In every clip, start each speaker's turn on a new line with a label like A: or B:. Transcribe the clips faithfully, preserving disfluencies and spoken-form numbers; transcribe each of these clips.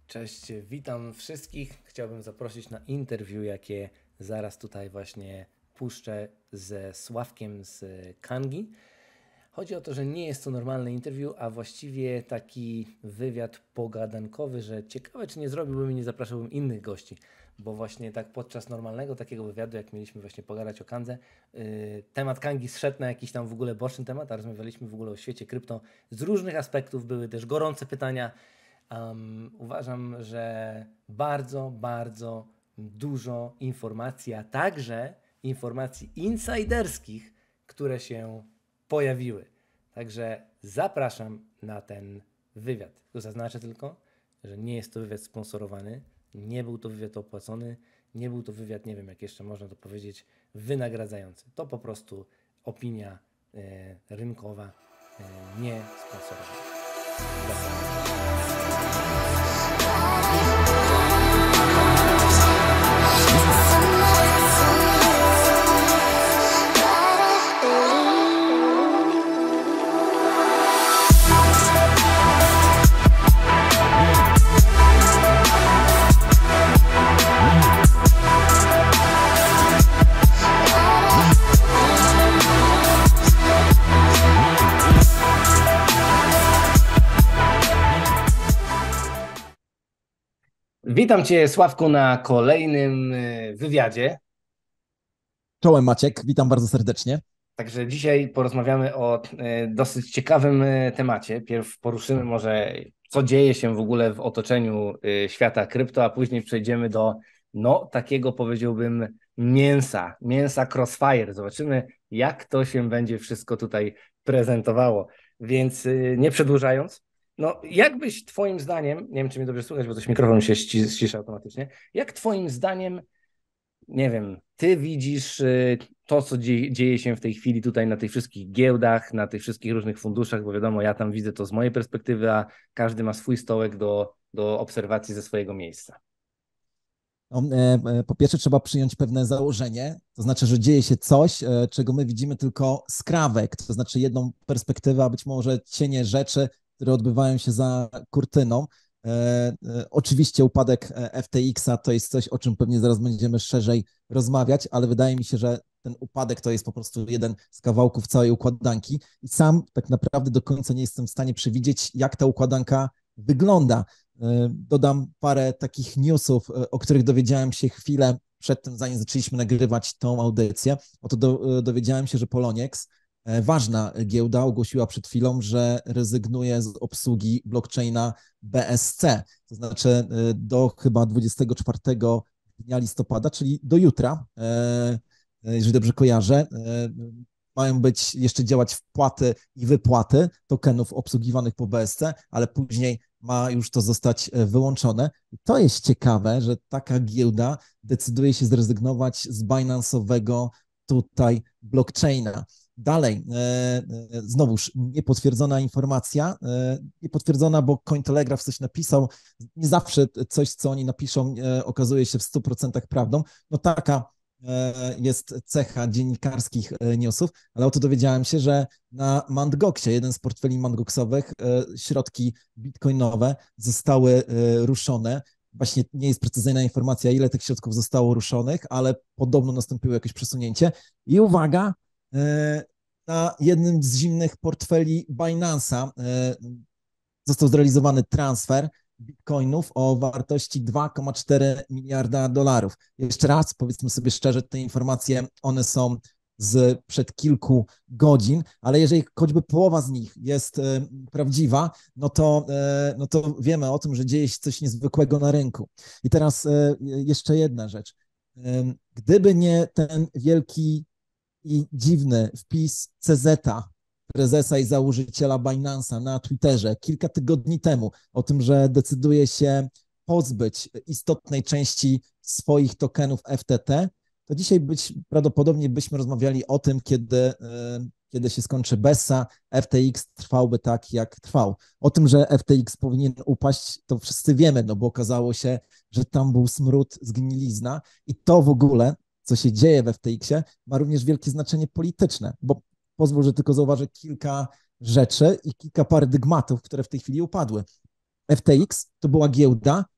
A: Cześć, witam wszystkich. Chciałbym zaprosić na interview, jakie zaraz tutaj właśnie puszczę ze Sławkiem z Kangi. Chodzi o to, że nie jest to normalny interview, a właściwie taki wywiad pogadankowy, że ciekawe, czy nie zrobiłbym i nie zapraszałbym innych gości, bo właśnie tak podczas normalnego takiego wywiadu, jak mieliśmy właśnie pogadać o Kandze, yy, temat Kangi zszedł na jakiś tam w ogóle boczny temat, a rozmawialiśmy w ogóle o świecie krypto z różnych aspektów, były też gorące pytania. Um, uważam, że bardzo, bardzo dużo informacji, a także informacji insiderskich, które się pojawiły. Także zapraszam na ten wywiad. Tu zaznaczę tylko, że nie jest to wywiad sponsorowany, nie był to wywiad opłacony, nie był to wywiad, nie wiem jak jeszcze można to powiedzieć, wynagradzający. To po prostu opinia e, rynkowa, e, nie sponsorowana. Witam Cię, Sławku, na kolejnym wywiadzie.
B: Czołem Maciek, witam bardzo serdecznie.
A: Także dzisiaj porozmawiamy o dosyć ciekawym temacie. Pierw poruszymy może, co dzieje się w ogóle w otoczeniu świata krypto, a później przejdziemy do, no, takiego powiedziałbym mięsa, mięsa Crossfire. Zobaczymy, jak to się będzie wszystko tutaj prezentowało. Więc nie przedłużając, no, jakbyś twoim zdaniem, nie wiem, czy mnie dobrze słychać, bo coś mikrofon się ści- ścisza automatycznie, jak twoim zdaniem, nie wiem, ty widzisz y, to, co dzieje, dzieje się w tej chwili tutaj na tych wszystkich giełdach, na tych wszystkich różnych funduszach, bo wiadomo, ja tam widzę to z mojej perspektywy, a każdy ma swój stołek do, do obserwacji ze swojego miejsca.
B: No, e, po pierwsze trzeba przyjąć pewne założenie, to znaczy, że dzieje się coś, e, czego my widzimy tylko skrawek, to znaczy jedną perspektywę, a być może cienie rzeczy, które odbywają się za kurtyną. E, e, oczywiście upadek F T X-a to jest coś, o czym pewnie zaraz będziemy szerzej rozmawiać, ale wydaje mi się, że ten upadek to jest po prostu jeden z kawałków całej układanki i sam tak naprawdę do końca nie jestem w stanie przewidzieć, jak ta układanka wygląda. Dodam parę takich newsów, o których dowiedziałem się chwilę przed tym, zanim zaczęliśmy nagrywać tą audycję. Oto do, dowiedziałem się, że Poloniex, ważna giełda, ogłosiła przed chwilą, że rezygnuje z obsługi blockchaina B S C. To znaczy do chyba dwudziestego czwartego dnia listopada, czyli do jutra, jeżeli dobrze kojarzę, mają być jeszcze działać wpłaty i wypłaty tokenów obsługiwanych po B S C, ale później ma już to zostać wyłączone. I to jest ciekawe, że taka giełda decyduje się zrezygnować z Binance'owego tutaj blockchaina. Dalej, e, znowuż niepotwierdzona informacja, e, niepotwierdzona, bo Cointelegraph coś napisał, nie zawsze coś, co oni napiszą, e, okazuje się w stu procentach prawdą. No taka jest cecha dziennikarskich newsów, ale oto dowiedziałem się, że na Mt. Goxie, jeden z portfeli Mt. Goxowych, środki bitcoinowe zostały ruszone. Właśnie nie jest precyzyjna informacja, ile tych środków zostało ruszonych, ale podobno nastąpiło jakieś przesunięcie. I uwaga, na jednym z zimnych portfeli Binance'a został zrealizowany transfer bitcoinów o wartości dwa przecinek cztery miliarda dolarów. Jeszcze raz, powiedzmy sobie szczerze, te informacje, one są z przed kilku godzin, ale jeżeli choćby połowa z nich jest e, prawdziwa, no to, e, no to wiemy o tym, że dzieje się coś niezwykłego na rynku. I teraz e, jeszcze jedna rzecz. E, gdyby nie ten wielki i dziwny wpis C Z a, prezesa i założyciela Binance'a na Twitterze kilka tygodni temu o tym, że decyduje się pozbyć istotnej części swoich tokenów F T T, to dzisiaj być, prawdopodobnie byśmy rozmawiali o tym, kiedy, kiedy się skończy Bessa, F T X trwałby tak, jak trwał. O tym, że F T X powinien upaść, to wszyscy wiemy, no bo okazało się, że tam był smród, zgnilizna i to w ogóle, co się dzieje w F T X-ie, ma również wielkie znaczenie polityczne, bo pozwól, że tylko zauważę kilka rzeczy i kilka paradygmatów, które w tej chwili upadły. F T X to była giełda,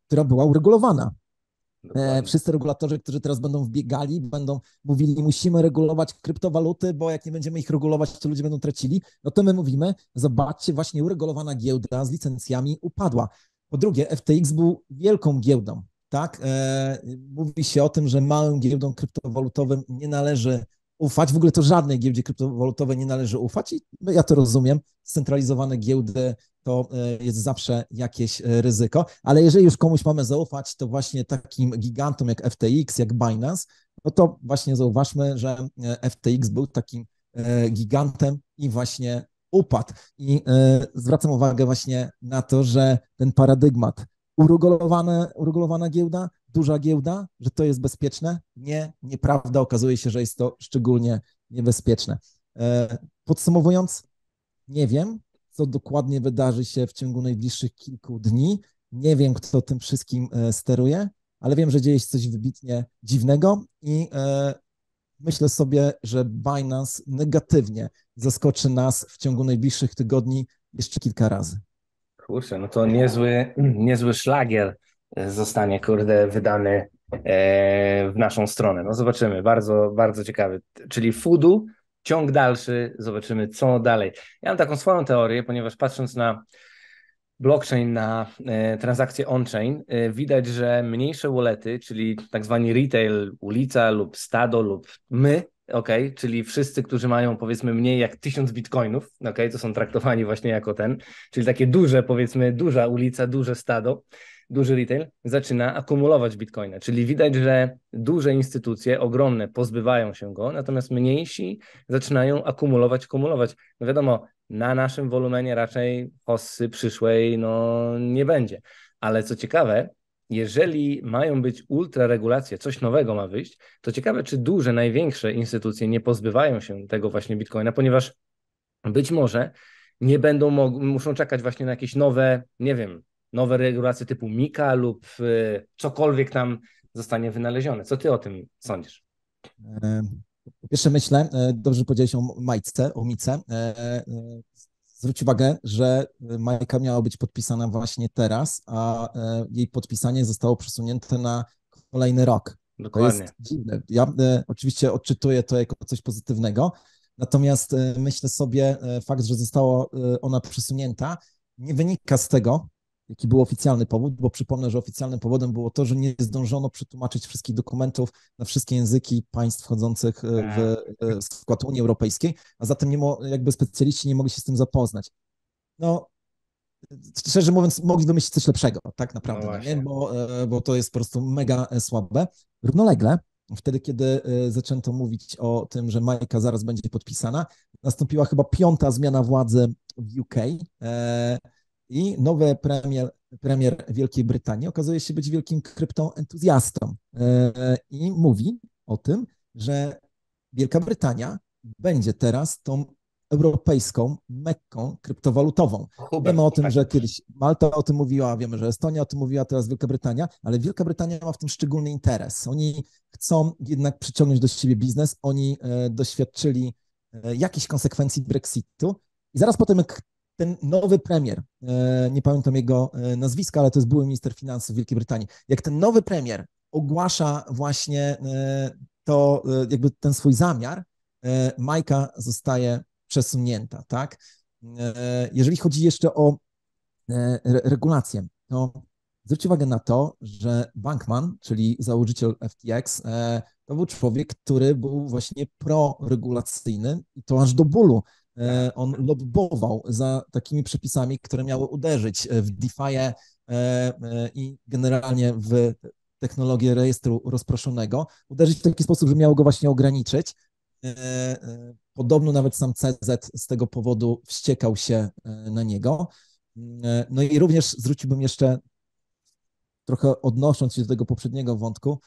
B: która była uregulowana.
A: Dokładnie.
B: Wszyscy regulatorzy, którzy teraz będą wbiegali, będą mówili, musimy regulować kryptowaluty, bo jak nie będziemy ich regulować, to ludzie będą tracili. No to my mówimy, zobaczcie, właśnie uregulowana giełda z licencjami upadła. Po drugie, F T X był wielką giełdą, tak? E, mówi się o tym, że małym giełdom kryptowalutowym nie należy ufać. W ogóle to żadnej giełdzie kryptowalutowej nie należy ufać i ja to rozumiem. Scentralizowane giełdy to jest zawsze jakieś ryzyko, ale jeżeli już komuś mamy zaufać, to właśnie takim gigantom jak F T X, jak Binance, no to właśnie zauważmy, że F T X był takim gigantem i właśnie upadł. I zwracam uwagę właśnie na to, że ten paradygmat uregulowane, uregulowana giełda, duża giełda, że to jest bezpieczne. Nie, nieprawda. Okazuje się, że jest to szczególnie niebezpieczne. Podsumowując, nie wiem, co dokładnie wydarzy się w ciągu najbliższych kilku dni. Nie wiem, kto tym wszystkim steruje, ale wiem, że dzieje się coś wybitnie dziwnego i myślę sobie, że Binance negatywnie zaskoczy nas w ciągu najbliższych tygodni jeszcze kilka razy.
A: Kurczę, no to niezły, niezły szlagier zostanie, kurde, wydany w naszą stronę. No zobaczymy, bardzo, bardzo ciekawy. Czyli Fudu, ciąg dalszy, zobaczymy co dalej. Ja mam taką swoją teorię, ponieważ patrząc na blockchain, na e, transakcje on-chain, e, widać, że mniejsze wallety, czyli tak zwani retail, ulica lub stado lub my, okay, czyli wszyscy, którzy mają powiedzmy mniej jak tysiąc bitcoinów, okay, to są traktowani właśnie jako ten, czyli takie duże, powiedzmy duża ulica, duże stado, duży retail zaczyna akumulować bitcoiny, czyli widać, że duże instytucje, ogromne, pozbywają się go, natomiast mniejsi zaczynają akumulować, akumulować. No wiadomo, na naszym wolumenie raczej hossy przyszłej no nie będzie, ale co ciekawe, jeżeli mają być ultraregulacje, coś nowego ma wyjść, to ciekawe, czy duże, największe instytucje nie pozbywają się tego właśnie bitcoina, ponieważ być może nie będą mog- muszą czekać właśnie na jakieś nowe, nie wiem, nowe regulacje typu Mika lub y, cokolwiek tam zostanie wynalezione. Co ty o tym sądzisz?
B: Po pierwsze myślę, dobrze powiedziałeś o Majce, o Mice. Zwróć uwagę, że Majka miała być podpisana właśnie teraz, a jej podpisanie zostało przesunięte na kolejny rok.
A: Dokładnie.
B: To jest dziwne. Ja oczywiście odczytuję to jako coś pozytywnego, natomiast myślę sobie, fakt, że została ona przesunięta, nie wynika z tego, jaki był oficjalny powód, bo przypomnę, że oficjalnym powodem było to, że nie zdążono przetłumaczyć wszystkich dokumentów na wszystkie języki państw wchodzących w skład Unii Europejskiej, a zatem nie mo, jakby specjaliści nie mogli się z tym zapoznać. No, szczerze mówiąc, mogli wymyślić coś lepszego, tak naprawdę, no nie? Bo, bo to jest po prostu mega słabe. Równolegle, wtedy, kiedy zaczęto mówić o tym, że Majka zaraz będzie podpisana, nastąpiła chyba piąta zmiana władzy w U K, i nowy premier, premier Wielkiej Brytanii okazuje się być wielkim kryptoentuzjastą i mówi o tym, że Wielka Brytania będzie teraz tą europejską Mekką kryptowalutową.
A: Hubert,
B: wiemy o tym,
A: tak.
B: że kiedyś Malta o tym mówiła, wiemy, że Estonia o tym mówiła, teraz Wielka Brytania, ale Wielka Brytania ma w tym szczególny interes. Oni chcą jednak przyciągnąć do siebie biznes, oni doświadczyli jakichś konsekwencji Brexitu i zaraz potem, jak ten nowy premier, nie pamiętam jego nazwiska, ale to jest były minister finansów Wielkiej Brytanii, jak ten nowy premier ogłasza właśnie to, jakby ten swój zamiar, Majka zostaje przesunięta, tak? Jeżeli chodzi jeszcze o regulację, to zwróć uwagę na to, że Bankman, czyli założyciel F T X, to był człowiek, który był właśnie proregulacyjny i to aż do bólu. On lobbował za takimi przepisami, które miały uderzyć w DeFi i generalnie w technologię rejestru rozproszonego, uderzyć w taki sposób, że miało go właśnie ograniczyć. Podobno nawet sam C Z z tego powodu wściekał się na niego. No i również zwróciłbym jeszcze, trochę odnosząc się do tego poprzedniego wątku,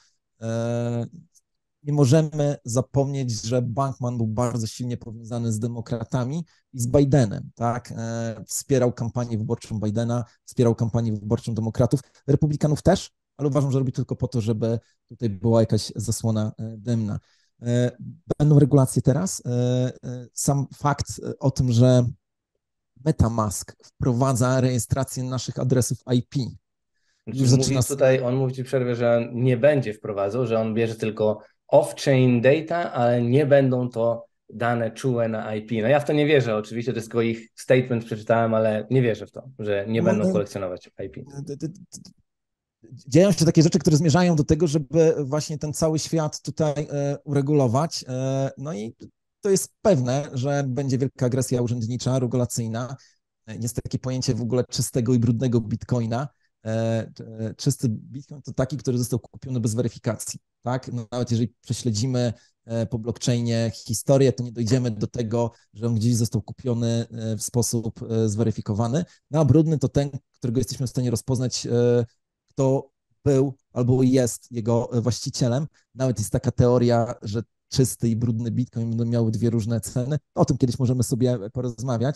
B: nie możemy zapomnieć, że Bankman był bardzo silnie powiązany z demokratami i z Bidenem, tak? Wspierał kampanię wyborczą Bidena, wspierał kampanię wyborczą demokratów, republikanów też, ale uważam, że robi tylko po to, żeby tutaj była jakaś zasłona dymna. Będą regulacje teraz. Sam fakt o tym, że MetaMask wprowadza rejestrację naszych adresów I P,
A: Znaczy,
B: już zaczyna...
A: mówi tutaj, on mówi ci w przerwie, że on nie będzie wprowadzał, że on bierze tylko off-chain data, ale nie będą to dane czułe na I P. No ja w to nie wierzę, oczywiście, to jest tylko ich statement, przeczytałem, ale nie wierzę w to, że nie
B: No,
A: będą
B: no,
A: kolekcjonować I P.
B: dzieją się takie rzeczy, które zmierzają do tego, żeby właśnie ten cały świat tutaj e, uregulować. E, no i to jest pewne, że będzie wielka agresja urzędnicza, regulacyjna. E, Jest takie pojęcie w ogóle czystego i brudnego bitcoina. E, e, Czysty bitcoin to taki, który został kupiony bez weryfikacji. Tak? No, nawet jeżeli prześledzimy e, po blockchainie historię, to nie dojdziemy do tego, że on gdzieś został kupiony e, w sposób e, zweryfikowany. No a brudny to ten, którego jesteśmy w stanie rozpoznać, e, kto był albo jest jego właścicielem. Nawet jest taka teoria, że czysty i brudny bitcoin będą miały dwie różne ceny. O tym kiedyś możemy sobie porozmawiać.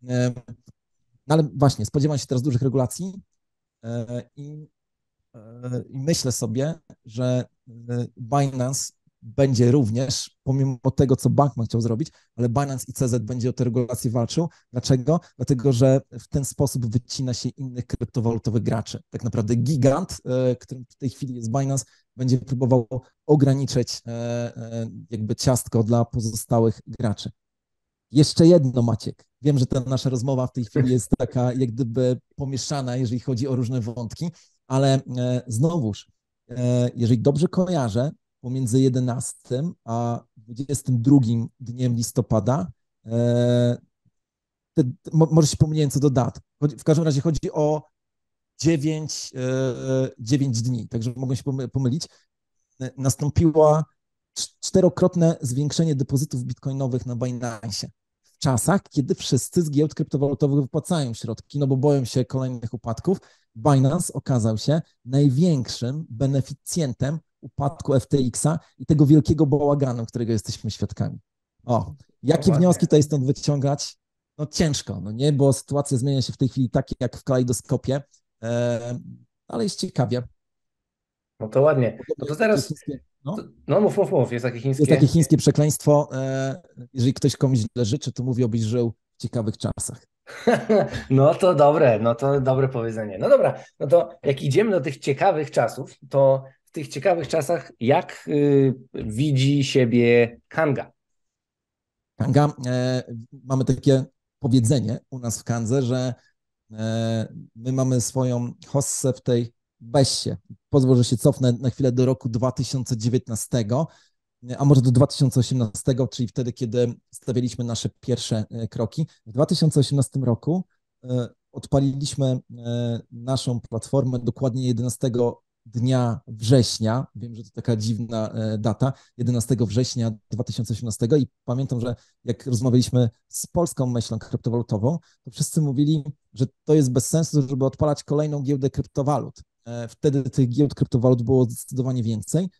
B: No ale właśnie, spodziewam się teraz dużych regulacji i, i myślę sobie, że Binance będzie również, pomimo tego, co Bankman chciał zrobić, ale Binance i C Z będzie o te regulacje walczył. Dlaczego? Dlatego, że w ten sposób wycina się innych kryptowalutowych graczy. Tak naprawdę gigant, którym w tej chwili jest Binance, będzie próbował ograniczyć jakby ciastko dla pozostałych graczy. Jeszcze jedno, Maciek. Wiem, że ta nasza rozmowa w tej chwili jest taka jak gdyby pomieszana, jeżeli chodzi o różne wątki, ale znowuż, jeżeli dobrze kojarzę, pomiędzy jedenastym a dwudziestym drugim dniem listopada. E, te, mo, może się pomyliłem co do dat. W każdym razie chodzi o dziewięć, e, dziewięć dni, także mogę się pomylić. E, nastąpiło czterokrotne zwiększenie depozytów bitcoinowych na Binance. W czasach, kiedy wszyscy z giełd kryptowalutowych wypłacają środki, no bo boją się kolejnych upadków, Binance okazał się największym beneficjentem upadku F T X-a i tego wielkiego bałaganu, którego jesteśmy świadkami. O, jakie wnioski tutaj stąd wyciągać? No ciężko, no nie, bo sytuacja zmienia się w tej chwili tak jak w kalejdoskopie, e, ale jest ciekawie.
A: No to ładnie. No to teraz,
B: chińskie, no.
A: To, no mów, mów, mów, jest takie chińskie...
B: Jest takie chińskie przekleństwo, e, jeżeli ktoś komuś źle życzy, to mówi, obyś żył w ciekawych czasach.
A: No to dobre, no to dobre powiedzenie. No dobra, no to jak idziemy do tych ciekawych czasów, to w tych ciekawych czasach jak y, widzi siebie Kanga?
B: Kanga, e, mamy takie powiedzenie u nas w Kandze, że e, my mamy swoją hossę w tej Bessie. Pozwól, że się cofnę na chwilę do roku dwa tysiące dziewiętnastego, a może do dwa tysiące osiemnastego, czyli wtedy, kiedy stawialiśmy nasze pierwsze kroki. W dwa tysiące osiemnastym roku odpaliliśmy naszą platformę dokładnie jedenastego dnia września. Wiem, że to taka dziwna data, jedenastego września dwa tysiące osiemnastego i pamiętam, że jak rozmawialiśmy z polską myślą kryptowalutową, to wszyscy mówili, że to jest bez sensu, żeby odpalać kolejną giełdę kryptowalut. Wtedy tych giełd kryptowalut było zdecydowanie więcej.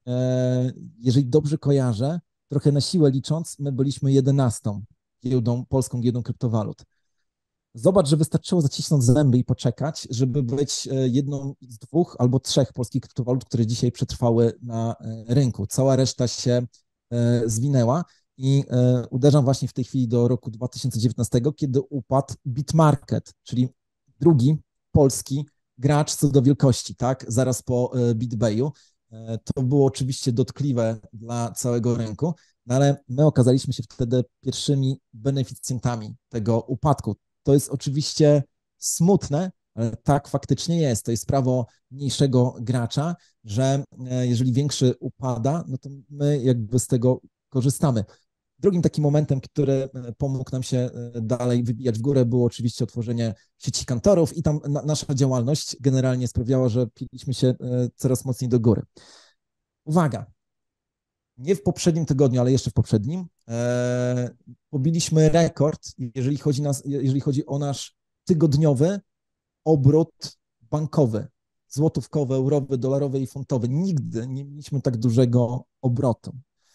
B: Jeżeli dobrze kojarzę, trochę na siłę licząc, my byliśmy jedenastą giełdą, polską giełdą kryptowalut. Zobacz, że wystarczyło zacisnąć zęby i poczekać, żeby być jedną z dwóch albo trzech polskich kryptowalut, które dzisiaj przetrwały na rynku. Cała reszta się zwinęła i uderzam właśnie w tej chwili do roku dwa tysiące dziewiętnastego, kiedy upadł Bitmarket, czyli drugi polski gracz co do wielkości, tak, zaraz po BitBayu. To było oczywiście dotkliwe dla całego rynku, no ale my okazaliśmy się wtedy pierwszymi beneficjentami tego upadku. To jest oczywiście smutne, ale tak faktycznie jest. To jest prawo mniejszego gracza, że jeżeli większy upada, no to my jakby z tego korzystamy. Drugim takim momentem, który pomógł nam się dalej wybijać w górę, było oczywiście otworzenie sieci kantorów i tam na, nasza działalność generalnie sprawiała, że piliśmy się coraz mocniej do góry. Uwaga, nie w poprzednim tygodniu, ale jeszcze w poprzednim e, pobiliśmy rekord, jeżeli chodzi, nas, jeżeli chodzi o nasz tygodniowy obrót bankowy, złotówkowy, eurowy, dolarowy i funtowy. Nigdy nie mieliśmy tak dużego obrotu.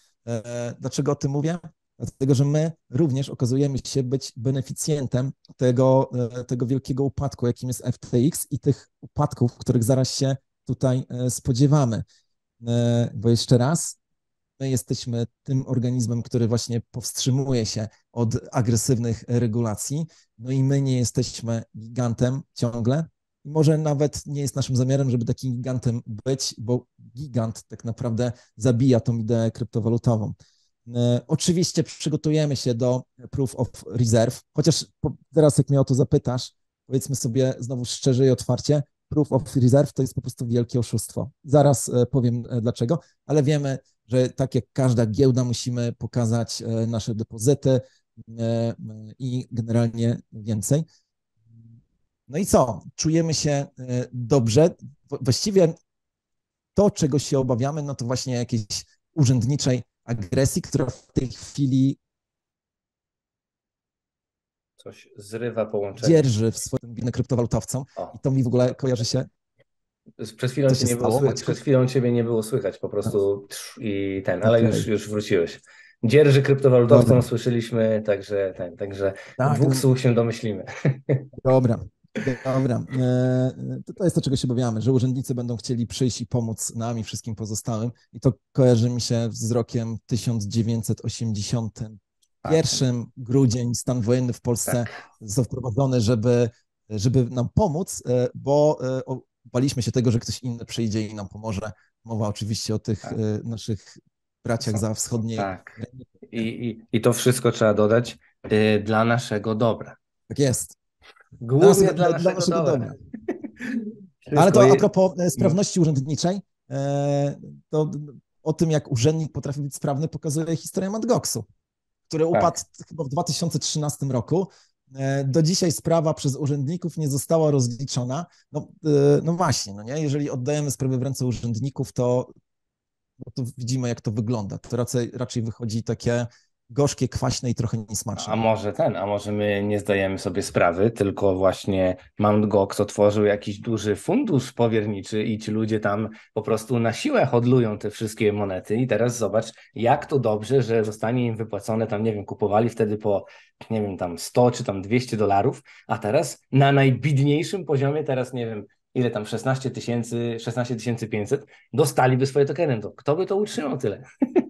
B: E, dlaczego o tym mówię? Dlatego, że my również okazujemy się być beneficjentem tego, tego wielkiego upadku, jakim jest F T X i tych upadków, których zaraz się tutaj spodziewamy. Bo jeszcze raz, my jesteśmy tym organizmem, który właśnie powstrzymuje się od agresywnych regulacji, no i my nie jesteśmy gigantem ciągle, i może nawet nie jest naszym zamiarem, żeby takim gigantem być, bo gigant tak naprawdę zabija tą ideę kryptowalutową. Oczywiście przygotujemy się do Proof of Reserve, chociaż teraz jak mnie o to zapytasz, powiedzmy sobie znowu szczerze i otwarcie, Proof of Reserve to jest po prostu wielkie oszustwo. Zaraz powiem dlaczego, ale wiemy, że tak jak każda giełda musimy pokazać nasze depozyty i generalnie więcej. No i co? Czujemy się dobrze. Właściwie to, czego się obawiamy, no to właśnie jakiejś urzędniczej agresji, która w tej chwili
A: coś zrywa połączenie.
B: Dzierży w swoim kryptowalutowcom. O. I to mi w ogóle kojarzy się.
A: Przez chwilę, cię nie było słychać, przez chwilę ciebie nie było słychać po prostu i ten, ale okay. już, już wróciłeś. Dzierży kryptowalutowcom Dobra. Słyszeliśmy, także, ten, także tak, dwóch słów się domyślimy.
B: Dobra. Dobra, to jest to, czego się obawiamy, że urzędnicy będą chcieli przyjść i pomóc nam i wszystkim pozostałym i to kojarzy mi się z rokiem tysiąc dziewięćset osiemdziesiątym pierwszym. Tak. Grudzień, stan wojenny w Polsce tak. został wprowadzony, żeby, żeby nam pomóc, bo baliśmy się tego, że ktoś inny przyjdzie i nam pomoże. Mowa oczywiście o tych tak. naszych braciach za wschodniej.
A: Tak. I, i, I to wszystko trzeba dodać y, dla naszego dobra.
B: Tak jest.
A: Głównie dla, dla, dla naszego, naszego dobra. dobra.
B: Ale to a propos sprawności urzędniczej, to o tym, jak urzędnik potrafi być sprawny, pokazuje historia Mt. Goxu, który upadł tak. chyba w dwa tysiące trzynastym roku. Do dzisiaj sprawa przez urzędników nie została rozliczona. No, no właśnie, no nie? Jeżeli oddajemy sprawę w ręce urzędników, to, no to widzimy, jak to wygląda. To raczej, raczej wychodzi takie gorzkie, kwaśne i trochę niesmaczne.
A: A może ten, a może my nie zdajemy sobie sprawy, tylko właśnie Mt. Gox otworzył jakiś duży fundusz powierniczy i ci ludzie tam po prostu na siłę hodlują te wszystkie monety i teraz zobacz, jak to dobrze, że zostanie im wypłacone tam, nie wiem, kupowali wtedy po, nie wiem, tam sto czy tam dwieście dolarów, a teraz na najbidniejszym poziomie, teraz nie wiem, ile tam, szesnaście tysięcy, szesnaście tysięcy pięćset, dostaliby swoje tokeny. To kto by to utrzymał tyle?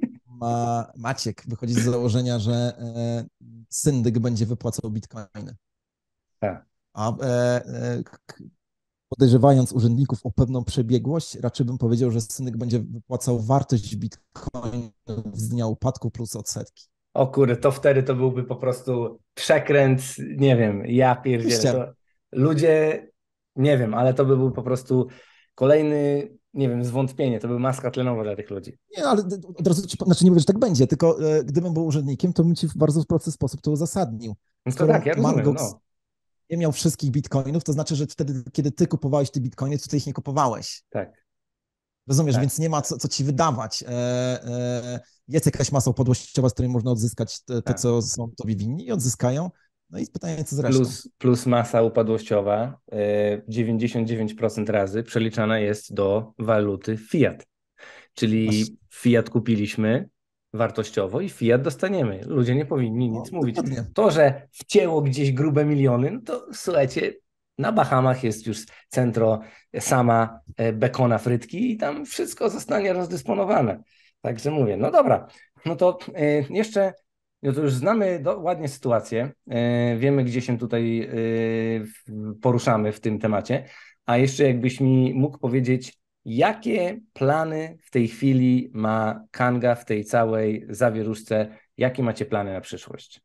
B: Ma Maciek wychodzi z założenia, że e, syndyk będzie wypłacał bitcoiny.
A: Tak.
B: A e, e, podejrzewając urzędników o pewną przebiegłość, raczej bym powiedział, że syndyk będzie wypłacał wartość bitcoinów z dnia upadku plus odsetki.
A: O kurde, to wtedy to byłby po prostu przekręt, nie wiem, ja pierdzielę. To ludzie, nie wiem, ale to by był po prostu kolejny, nie wiem, zwątpienie, to by maska tlenowa dla tych ludzi.
B: Nie, ale od razu ci, znaczy nie mówię, że tak będzie, tylko e, gdybym był urzędnikiem, to bym ci w bardzo prosty sposób to uzasadnił.
A: No to tak, ja rozumiem, no.
B: Nie miał wszystkich bitcoinów, to znaczy, że wtedy, kiedy ty kupowałeś te bitcoiny, to ty ich nie kupowałeś.
A: Tak.
B: Rozumiesz,
A: tak.
B: Więc nie ma co, co ci wydawać. E, e, jest jakaś masa upadłościowa, z której można odzyskać to,
A: tak.
B: co są tobie winni i odzyskają. No i pytanie, co zresztą.
A: Plus, plus masa upadłościowa dziewięćdziesiąt dziewięć procent razy przeliczana jest do waluty fiat. Czyli fiat kupiliśmy wartościowo i fiat dostaniemy. Ludzie nie powinni nic no, mówić. Dokładnie. To, że wcięło gdzieś grube miliony, no to słuchajcie, na Bahamach jest już centro sama bekona frytki i tam wszystko zostanie rozdysponowane. Także mówię, no dobra, no to jeszcze... No to już znamy do, ładnie sytuację, yy, wiemy, gdzie się tutaj yy, poruszamy w tym temacie, a jeszcze jakbyś mi mógł powiedzieć, jakie plany w tej chwili ma Kanga w tej całej zawieruszce, jakie macie plany na przyszłość?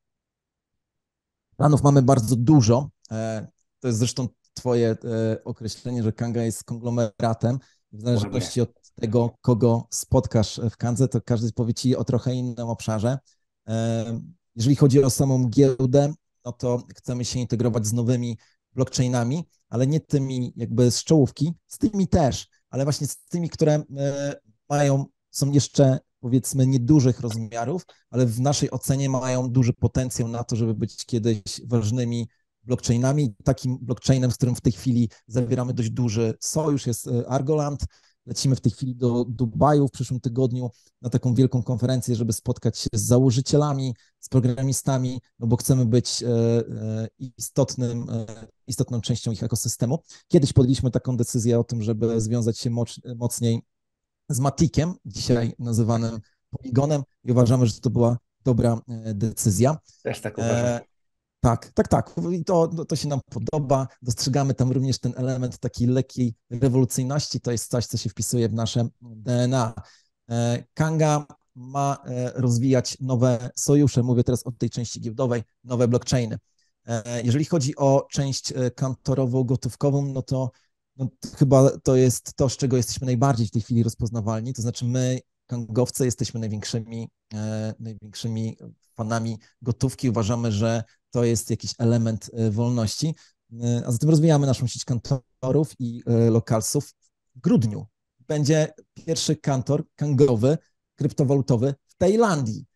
B: Planów mamy bardzo dużo, to jest zresztą twoje określenie, że Kanga jest konglomeratem, w zależności od tego, kogo spotkasz w Kandze, to każdy powie ci o trochę innym obszarze. Jeżeli chodzi o samą giełdę, no to chcemy się integrować z nowymi blockchainami, ale nie tymi jakby z czołówki, z tymi też, ale właśnie z tymi, które mają, są jeszcze powiedzmy niedużych rozmiarów, ale w naszej ocenie mają duży potencjał na to, żeby być kiedyś ważnymi blockchainami. Takim blockchainem, z którym w tej chwili zawieramy dość duży sojusz, jest Argoland. Lecimy w tej chwili do Dubaju w przyszłym tygodniu na taką wielką konferencję, żeby spotkać się z założycielami, z programistami, no bo chcemy być istotnym, istotną częścią ich ekosystemu. Kiedyś podjęliśmy taką decyzję o tym, żeby związać się moc, mocniej z Matikiem, dzisiaj nazywanym Polygonem, i uważamy, że to była dobra decyzja.
A: Też tak uważam.
B: Tak, tak, tak. I to, no, to się nam podoba. Dostrzegamy tam również ten element takiej lekkiej rewolucyjności. To jest coś, co się wpisuje w nasze D N A. E, Kanga ma e, rozwijać nowe sojusze. Mówię teraz o tej części giełdowej, nowe blockchainy. E, Jeżeli chodzi o część e, kantorową-gotówkową, no to, no to chyba to jest to, z czego jesteśmy najbardziej w tej chwili rozpoznawalni. To znaczy my, kangowcy, jesteśmy największymi, e, największymi fanami gotówki. Uważamy, że to jest jakiś element wolności. A zatem rozwijamy naszą sieć kantorów i lokalsów. W grudniu będzie pierwszy kantor kangowy, kryptowalutowy w Tajlandii.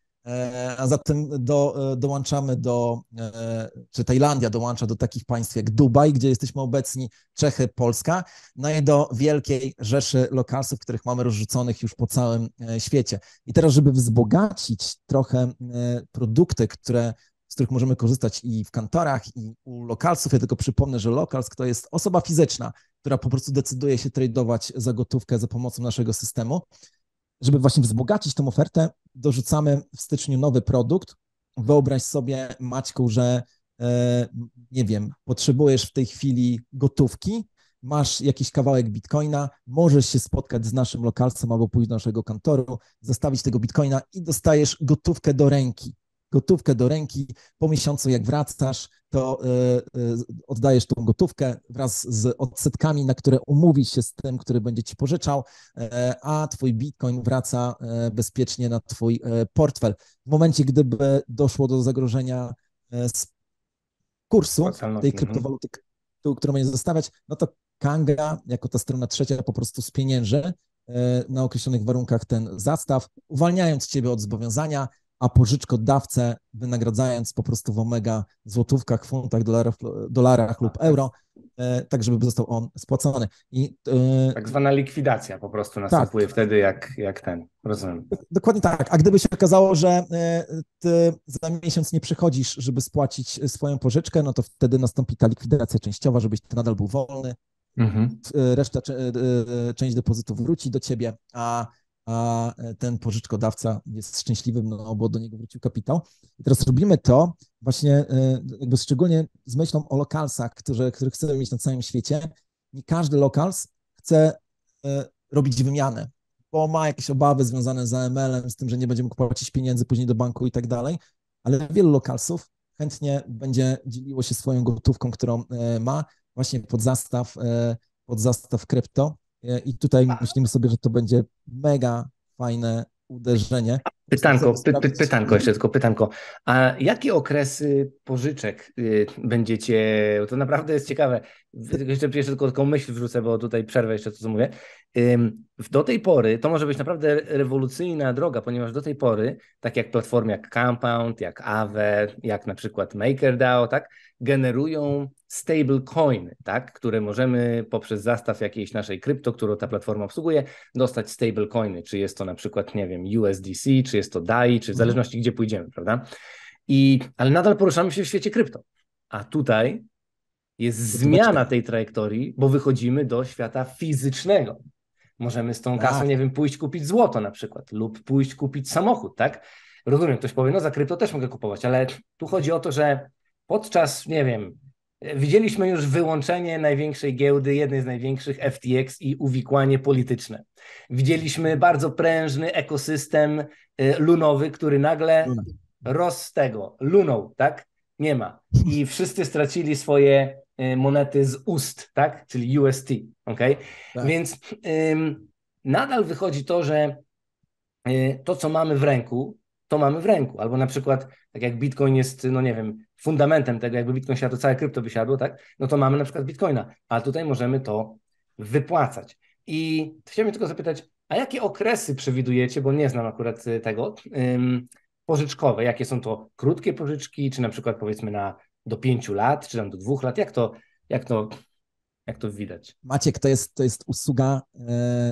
B: A zatem do, dołączamy do, czy Tajlandia dołącza do takich państw jak Dubaj, gdzie jesteśmy obecni, Czechy, Polska, no i do wielkiej rzeszy lokalsów, których mamy rozrzuconych już po całym świecie. I teraz, żeby wzbogacić trochę produkty, które z których możemy korzystać i w kantorach, i u lokalsów. Ja tylko przypomnę, że lokalsk to jest osoba fizyczna, która po prostu decyduje się tradować za gotówkę za pomocą naszego systemu. Żeby właśnie wzbogacić tą ofertę, dorzucamy w styczniu nowy produkt. Wyobraź sobie, Maćku, że e, nie wiem, potrzebujesz w tej chwili gotówki, masz jakiś kawałek bitcoina, możesz się spotkać z naszym lokalcem albo pójść do naszego kantoru, zostawić tego bitcoina i dostajesz gotówkę do ręki. Gotówkę do ręki. Po miesiącu, jak wracasz, to y, y, oddajesz tą gotówkę wraz z odsetkami, na które umówisz się z tym, który będzie ci pożyczał, y, a twój bitcoin wraca y, bezpiecznie na twój y, portfel. W momencie, gdyby doszło do zagrożenia y, z kursu tej kryptowaluty, którą będzie zostawiać, no to Kanga, jako ta strona trzecia, po prostu spienięży y, na określonych warunkach ten zastaw, uwalniając ciebie od zobowiązania, a pożyczkodawcę wynagradzając po prostu w omega złotówkach, funtach, dolarach, dolarach lub euro, tak żeby został on spłacony. I,
A: tak zwana likwidacja po prostu następuje tak, wtedy jak, jak ten, rozumiem.
B: Dokładnie tak, a gdyby się okazało, że ty za miesiąc nie przychodzisz, żeby spłacić swoją pożyczkę, no to wtedy nastąpi ta likwidacja częściowa, żebyś ty nadal był wolny, mhm. Reszta, część depozytu wróci do ciebie, a a ten pożyczkodawca jest szczęśliwym, no bo do niego wrócił kapitał. I teraz robimy to właśnie jakby szczególnie z myślą o lokalsach, które, których chcemy mieć na całym świecie. Nie każdy lokals chce robić wymianę, bo ma jakieś obawy związane z A M L-em, z tym, że nie będzie mógł płacić pieniędzy później do banku i tak dalej, ale wielu lokalsów chętnie będzie dzieliło się swoją gotówką, którą ma właśnie pod zastaw, pod zastaw krypto. I tutaj myślimy sobie, że to będzie mega fajne uderzenie.
A: Pytanko, py, py, pytanko jeszcze tylko pytanko. A jakie okresy pożyczek y, będziecie, to naprawdę jest ciekawe, jeszcze, jeszcze tylko taką myśl wrzucę, bo tutaj przerwę jeszcze to, co mówię. Ym, do tej pory, to może być naprawdę rewolucyjna droga, ponieważ do tej pory, tak jak platformy jak Compound, jak Aave, jak na przykład MakerDAO, tak, generują stablecoiny, tak, które możemy poprzez zastaw jakiejś naszej krypto, którą ta platforma obsługuje, dostać stablecoiny, czy jest to na przykład, nie wiem, U S D C, czy jest to D A I, czy w zależności gdzie pójdziemy, prawda? I, ale nadal poruszamy się w świecie krypto. A tutaj jest zmiana tej trajektorii, bo wychodzimy do świata fizycznego. Możemy z tą kasą, nie wiem, pójść kupić złoto na przykład lub pójść kupić samochód, tak? Rozumiem, ktoś powie, no za krypto też mogę kupować, ale tu chodzi o to, że podczas, nie wiem, widzieliśmy już wyłączenie największej giełdy, jednej z największych F T X i uwikłanie polityczne. Widzieliśmy bardzo prężny ekosystem lunowy, który nagle Luna. Roz z tego, lunął, tak? Nie ma. I wszyscy stracili swoje monety z ust, tak? Czyli U S T, okej? Tak. Więc ym, nadal wychodzi to, że y, to, co mamy w ręku, to mamy w ręku. Albo na przykład, tak jak Bitcoin jest, no nie wiem, fundamentem tego, jakby Bitcoin siadł, całe krypto by siadło, tak? No to mamy na przykład Bitcoina, a tutaj możemy to wypłacać. I chciałem tylko zapytać, a jakie okresy przewidujecie, bo nie znam akurat tego, ym, pożyczkowe, jakie są to krótkie pożyczki, czy na przykład powiedzmy na do pięciu lat, czy tam do dwóch lat, jak to, jak to, jak to widać?
B: Maciek, to jest, to jest usługa e, e,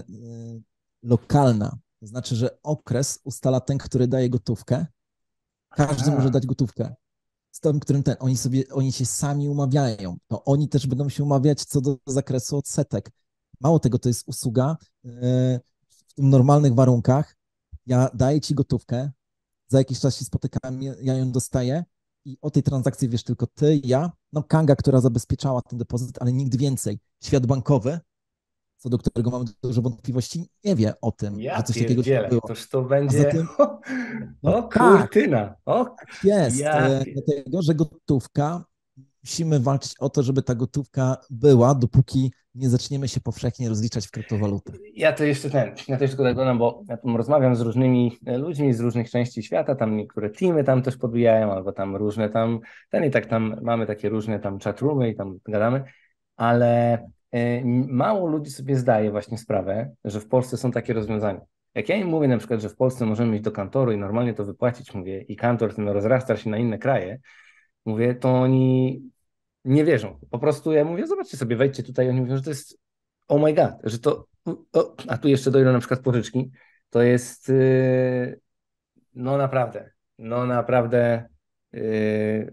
B: lokalna, to znaczy, że okres ustala ten, który daje gotówkę, każdy Aha. może dać gotówkę. Z tym, którym ten, oni sobie, oni się sami umawiają, to oni też będą się umawiać co do zakresu odsetek. Mało tego, to jest usługa e, w tym normalnych warunkach, ja daję ci gotówkę, za jakiś czas się spotykam, ja ją dostaję i o tej transakcji wiesz tylko ty, ja, no Kanga, która zabezpieczała ten depozyt, ale nikt więcej. Świat bankowy, co do którego mamy dużo wątpliwości, nie wie o tym,
A: Ja
B: że coś takiego się
A: pierdzielę,
B: było.
A: toż to
B: A
A: będzie,
B: zatem, no
A: o
B: tak,
A: kurtyna, o,
B: jest,
A: ja,
B: e,
A: pie-
B: dlatego, że gotówka, musimy walczyć o to, żeby ta gotówka była, dopóki nie zaczniemy się powszechnie rozliczać w kryptowalutach.
A: ja to jeszcze ten, ja to jeszcze tak dodam, bo ja tam rozmawiam z różnymi e, ludźmi z różnych części świata, tam niektóre teamy tam też podbijają, albo tam różne tam, ten i tak tam mamy takie różne tam chatroomy i tam gadamy, ale e, mało ludzi sobie zdaje właśnie sprawę, że w Polsce są takie rozwiązania. Jak ja im mówię na przykład, że w Polsce możemy iść do kantoru i normalnie to wypłacić, mówię, i kantor ten rozrasta się na inne kraje, mówię, to oni nie wierzą. Po prostu ja mówię, zobaczcie sobie, wejdźcie tutaj, oni mówią, że to jest oh my god, że to, o, a tu jeszcze dojdą na przykład pożyczki, to jest yy, no naprawdę, no naprawdę yy,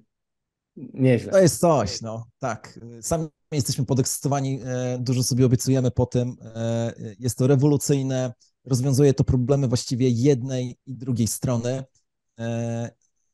B: To
A: nieźle.
B: jest coś, no tak. Sami jesteśmy podekscytowani, e, dużo sobie obiecujemy po tym. E, Jest to rewolucyjne, rozwiązuje to problemy właściwie jednej i drugiej strony. E,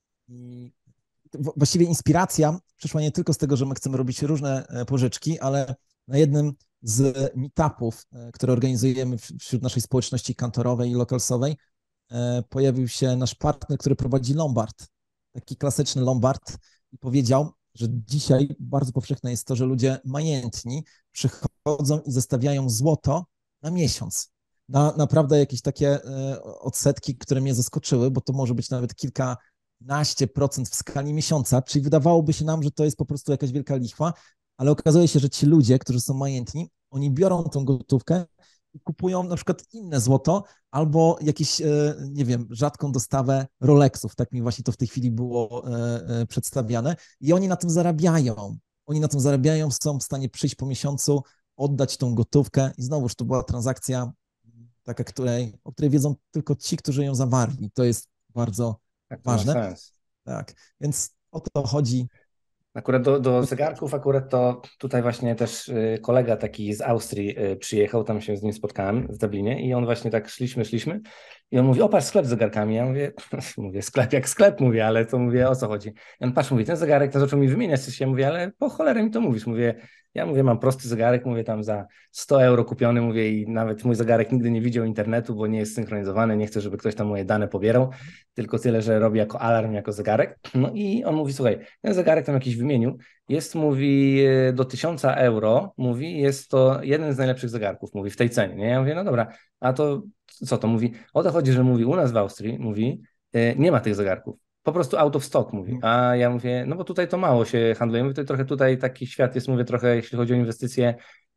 B: I w- właściwie inspiracja przyszła nie tylko z tego, że my chcemy robić różne e, pożyczki, ale na jednym z meetupów, e, które organizujemy w- wśród naszej społeczności kantorowej i lokalsowej, e, pojawił się nasz partner, który prowadzi Lombard, taki klasyczny Lombard i powiedział, że dzisiaj bardzo powszechne jest to, że ludzie majętni przychodzą i zostawiają złoto na miesiąc. Na naprawdę jakieś takie e, odsetki, które mnie zaskoczyły, bo to może być nawet kilkanaście procent w skali miesiąca, czyli wydawałoby się nam, że to jest po prostu jakaś wielka lichwa, ale okazuje się, że ci ludzie, którzy są majętni, oni biorą tą gotówkę i kupują na przykład inne złoto albo jakieś, e, nie wiem, rzadką dostawę Rolexów. Tak mi właśnie to w tej chwili było e, e, przedstawiane. I oni na tym zarabiają. Oni na tym zarabiają, są w stanie przyjść po miesiącu, oddać tą gotówkę i znowuż to była transakcja taka, której, o której wiedzą tylko ci, którzy ją zawarli. To jest bardzo
A: Tak, to ma
B: ważne.
A: sens.
B: Tak, więc o to chodzi.
A: Akurat do, do zegarków, akurat to tutaj właśnie też y, kolega taki z Austrii y, przyjechał, tam się z nim spotkałem w Dublinie i on właśnie tak szliśmy, szliśmy i on mówi, o patrz, sklep z zegarkami. Ja mówię, mówię, sklep jak sklep, mówię, ale to mówię, o co chodzi? I on patrz, mówi, ten zegarek, to zaczął mi wymieniać coś, ja mówię, ale po cholerę mi to mówisz? Mówię, ja mówię, mam prosty zegarek, mówię, tam za sto euro kupiony, mówię i nawet mój zegarek nigdy nie widział internetu, bo nie jest synchronizowany, nie chcę, żeby ktoś tam moje dane pobierał, tylko tyle, że robi jako alarm, jako zegarek. No i on mówi, słuchaj, ten zegarek tam jakiś wymienił, jest, mówi, do tysiąca euro, mówi, jest to jeden z najlepszych zegarków, mówi, w tej cenie, nie? Ja mówię, no dobra, a to co to? Mówi, o to chodzi, że mówi, u nas w Austrii, mówi, nie ma tych zegarków, po prostu out of stock, mówi, a ja mówię, no bo tutaj to mało się handluje, mówię, to trochę tutaj taki świat jest, mówię, trochę jeśli chodzi o inwestycje,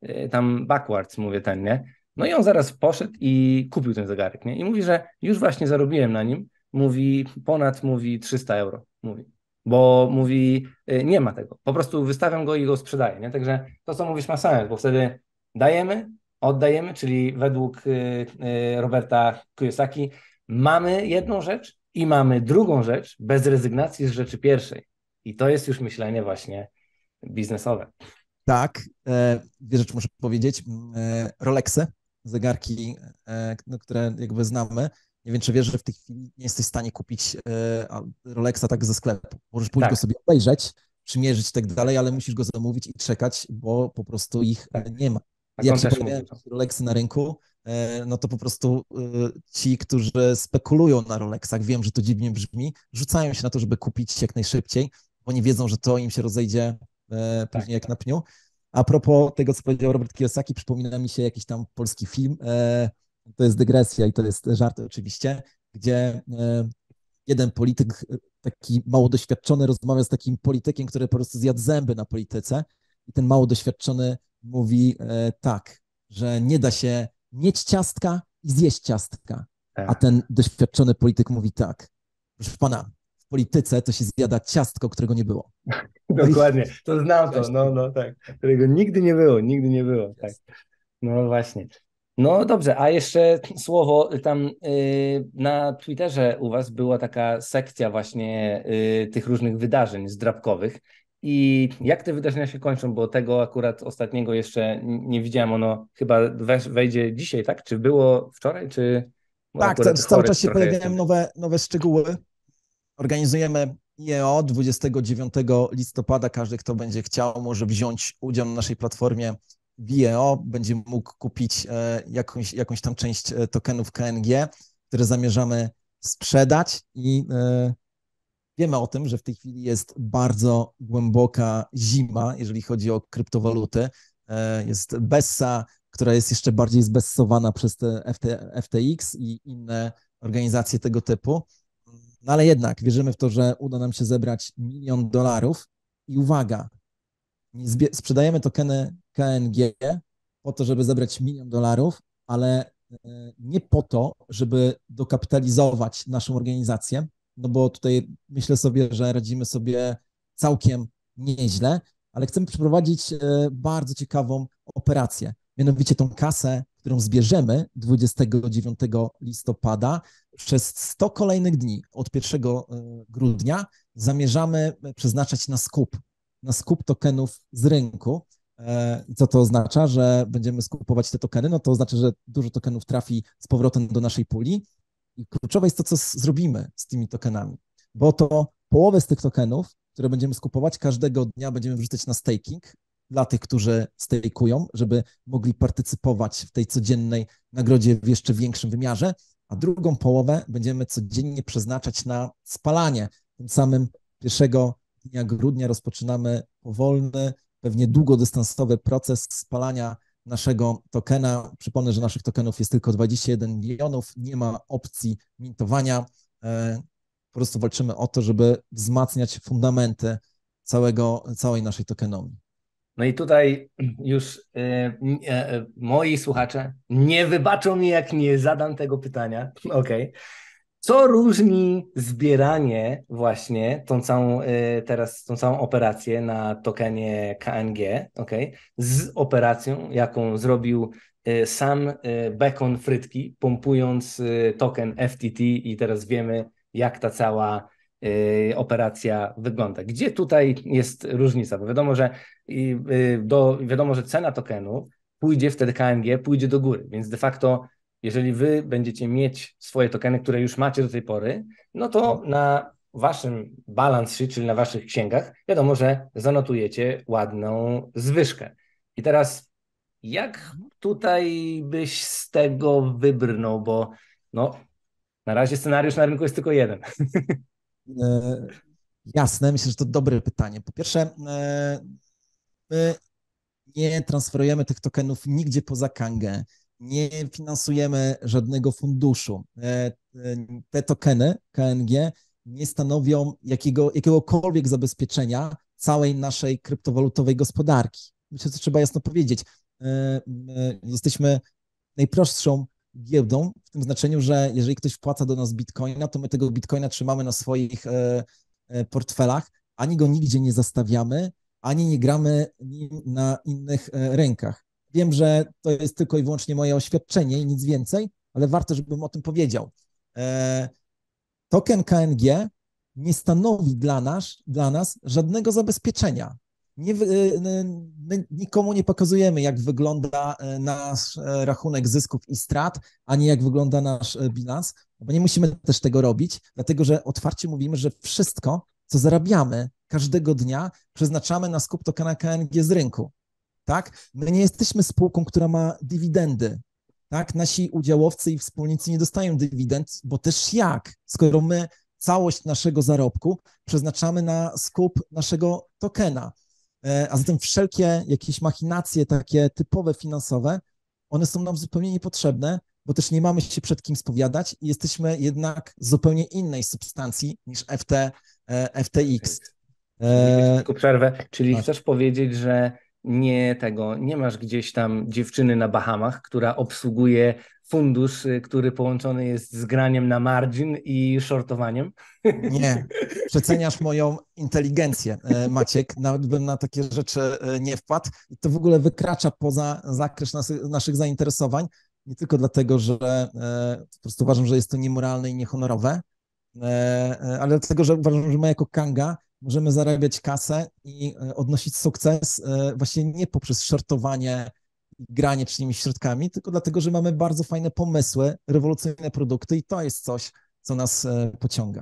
A: tam backwards, mówię, ten, nie? No i on zaraz poszedł i kupił ten zegarek, nie? I mówi, że już właśnie zarobiłem na nim, mówi, ponad, mówi, trzysta euro, mówi. Bo mówi, nie ma tego. Po prostu wystawiam go i go sprzedaję. Nie? Także to, co mówisz, ma sens, bo wtedy dajemy, oddajemy, czyli według Roberta Kiyosaki mamy jedną rzecz i mamy drugą rzecz bez rezygnacji z rzeczy pierwszej. I to jest już myślenie właśnie biznesowe.
B: Tak, e, dwie rzeczy muszę powiedzieć. E, Rolexy, zegarki, e, no, które jakby znamy. Nie wiem, czy wiesz, że w tej chwili nie jesteś w stanie kupić e, Rolexa tak ze sklepu. Możesz pójść
A: Tak,
B: go sobie obejrzeć, przymierzyć i tak dalej, ale musisz go zamówić i czekać, bo po prostu ich
A: tak.
B: nie ma.
A: Tak
B: Jak
A: on
B: się
A: też
B: pojawiają
A: mówi to.
B: Rolexy na rynku, e, no to po prostu e, ci, którzy spekulują na Rolexach, wiem, że to dziwnie brzmi, rzucają się na to, żeby kupić jak najszybciej, bo nie wiedzą, że to im się rozejdzie e,
A: Tak,
B: później jak na pniu. A propos tego, co powiedział Robert Kiyosaki, przypomina mi się jakiś tam polski film, e, to jest dygresja i to jest żart oczywiście, gdzie e, jeden polityk, taki mało doświadczony, rozmawia z takim politykiem, który po prostu zjadł zęby na polityce i ten mało doświadczony mówi e, tak, że nie da się mieć ciastka i zjeść ciastka, a
A: tak.
B: ten doświadczony polityk mówi tak, proszę pana, w polityce to się zjada ciastko, którego nie było. No i
A: Dokładnie, to znam to, no, no, tak. Którego nigdy nie było, nigdy nie było, tak. No właśnie. No dobrze, a jeszcze słowo tam y, na Twitterze u was była taka sekcja właśnie y, tych różnych wydarzeń zdrabkowych i jak te wydarzenia się kończą, bo tego akurat ostatniego jeszcze n- nie widziałem, ono chyba we- wejdzie dzisiaj, tak? Czy było wczoraj, czy bo
B: tak, ca-
A: akurat
B: cały
A: chory
B: czas się
A: trochę
B: pojawiają
A: jestem.
B: nowe, nowe szczegóły. Organizujemy I E O dwudziestego dziewiątego listopada każdy, kto będzie chciał, może wziąć udział na naszej platformie w I E O, będzie mógł kupić jakąś, jakąś tam część tokenów K N G, które zamierzamy sprzedać i wiemy o tym, że w tej chwili jest bardzo głęboka zima, jeżeli chodzi o kryptowaluty. Jest Bessa, która jest jeszcze bardziej zbessowana przez te F T X i inne organizacje tego typu. No ale jednak wierzymy w to, że uda nam się zebrać milion dolarów i uwaga, sprzedajemy tokeny K N G po to, żeby zebrać milion dolarów, ale nie po to, żeby dokapitalizować naszą organizację, no bo tutaj myślę sobie, że radzimy sobie całkiem nieźle, ale chcemy przeprowadzić bardzo ciekawą operację. Mianowicie tą kasę, którą zbierzemy dwudziestego dziewiątego listopada, przez sto kolejnych dni od pierwszego grudnia zamierzamy przeznaczać na skup, na skup tokenów z rynku. Co to oznacza? Że będziemy skupować te tokeny? No to oznacza, że dużo tokenów trafi z powrotem do naszej puli i kluczowe jest to, co zrobimy z tymi tokenami, bo to połowę z tych tokenów, które będziemy skupować, każdego dnia będziemy wrzucać na staking dla tych, którzy stake'ują, żeby mogli partycypować w tej codziennej nagrodzie w jeszcze większym wymiarze, a drugą połowę będziemy codziennie przeznaczać na spalanie. Tym samym pierwszego dnia grudnia rozpoczynamy powolny, pewnie długodystansowy proces spalania naszego tokena. Przypomnę, że naszych tokenów jest tylko dwadzieścia jeden milionów, nie ma opcji mintowania. Po prostu walczymy o to, żeby wzmacniać fundamenty całego, całej naszej tokenomii.
A: No i tutaj już y, y, moi słuchacze nie wybaczą mi, jak nie zadam tego pytania. Okej. Okay. Co różni zbieranie właśnie tą całą y, teraz tą całą operację na tokenie K N G, okay, z operacją, jaką zrobił y, sam y, Bekon Frytki, pompując y, token F T T i teraz wiemy, jak ta cała y, operacja wygląda. Gdzie tutaj jest różnica? Bo wiadomo, że y, y, do, wiadomo, że cena tokenu pójdzie wtedy K N G, pójdzie do góry, więc de facto jeżeli wy będziecie mieć swoje tokeny, które już macie do tej pory, no to na waszym balance sheet, czyli na waszych księgach, wiadomo, że zanotujecie ładną zwyżkę. I teraz jak tutaj byś z tego wybrnął, bo no na razie scenariusz na rynku jest tylko jeden.
B: E, jasne, myślę, że to dobre pytanie. Po pierwsze, e, my nie transferujemy tych tokenów nigdzie poza K N G. Nie finansujemy żadnego funduszu. Te tokeny K N G nie stanowią jakiego, jakiegokolwiek zabezpieczenia całej naszej kryptowalutowej gospodarki. Myślę, że trzeba jasno powiedzieć. Jesteśmy najprostszą giełdą w tym znaczeniu, że jeżeli ktoś wpłaca do nas bitcoina, to my tego bitcoina trzymamy na swoich portfelach, ani go nigdzie nie zastawiamy, ani nie gramy na innych rękach. Wiem, że to jest tylko i wyłącznie moje oświadczenie i nic więcej, ale warto, żebym o tym powiedział. E, token K N G nie stanowi dla nas, dla nas żadnego zabezpieczenia. Nie, my nikomu nie pokazujemy, jak wygląda nasz rachunek zysków i strat, ani jak wygląda nasz bilans, bo nie musimy też tego robić, dlatego że otwarcie mówimy, że wszystko, co zarabiamy każdego dnia, przeznaczamy na skup tokena K N G z rynku. Tak? My nie jesteśmy spółką, która ma dywidendy. Tak? Nasi udziałowcy i wspólnicy nie dostają dywidend, bo też jak? Skoro my całość naszego zarobku przeznaczamy na skup naszego tokena. A zatem wszelkie jakieś machinacje takie typowe finansowe, one są nam zupełnie niepotrzebne, bo też nie mamy się przed kim spowiadać i jesteśmy jednak z zupełnie innej substancji niż F T, F T X.
A: E... Tylko przerwę, czyli chcesz powiedzieć, że nie tego, nie masz gdzieś tam dziewczyny na Bahamach, która obsługuje fundusz, który połączony jest z graniem na margin i shortowaniem?
B: Nie, przeceniasz moją inteligencję, Maciek, nawet bym na takie rzeczy nie wpadł i to w ogóle wykracza poza zakres naszych, naszych zainteresowań, nie tylko dlatego, że po prostu uważam, że jest to niemoralne i niehonorowe, ale dlatego, że uważam, że my jako Kanga możemy zarabiać kasę i odnosić sukces właśnie nie poprzez shortowanie i granie czyimiś środkami, tylko dlatego, że mamy bardzo fajne pomysły, rewolucyjne produkty i to jest coś, co nas pociąga.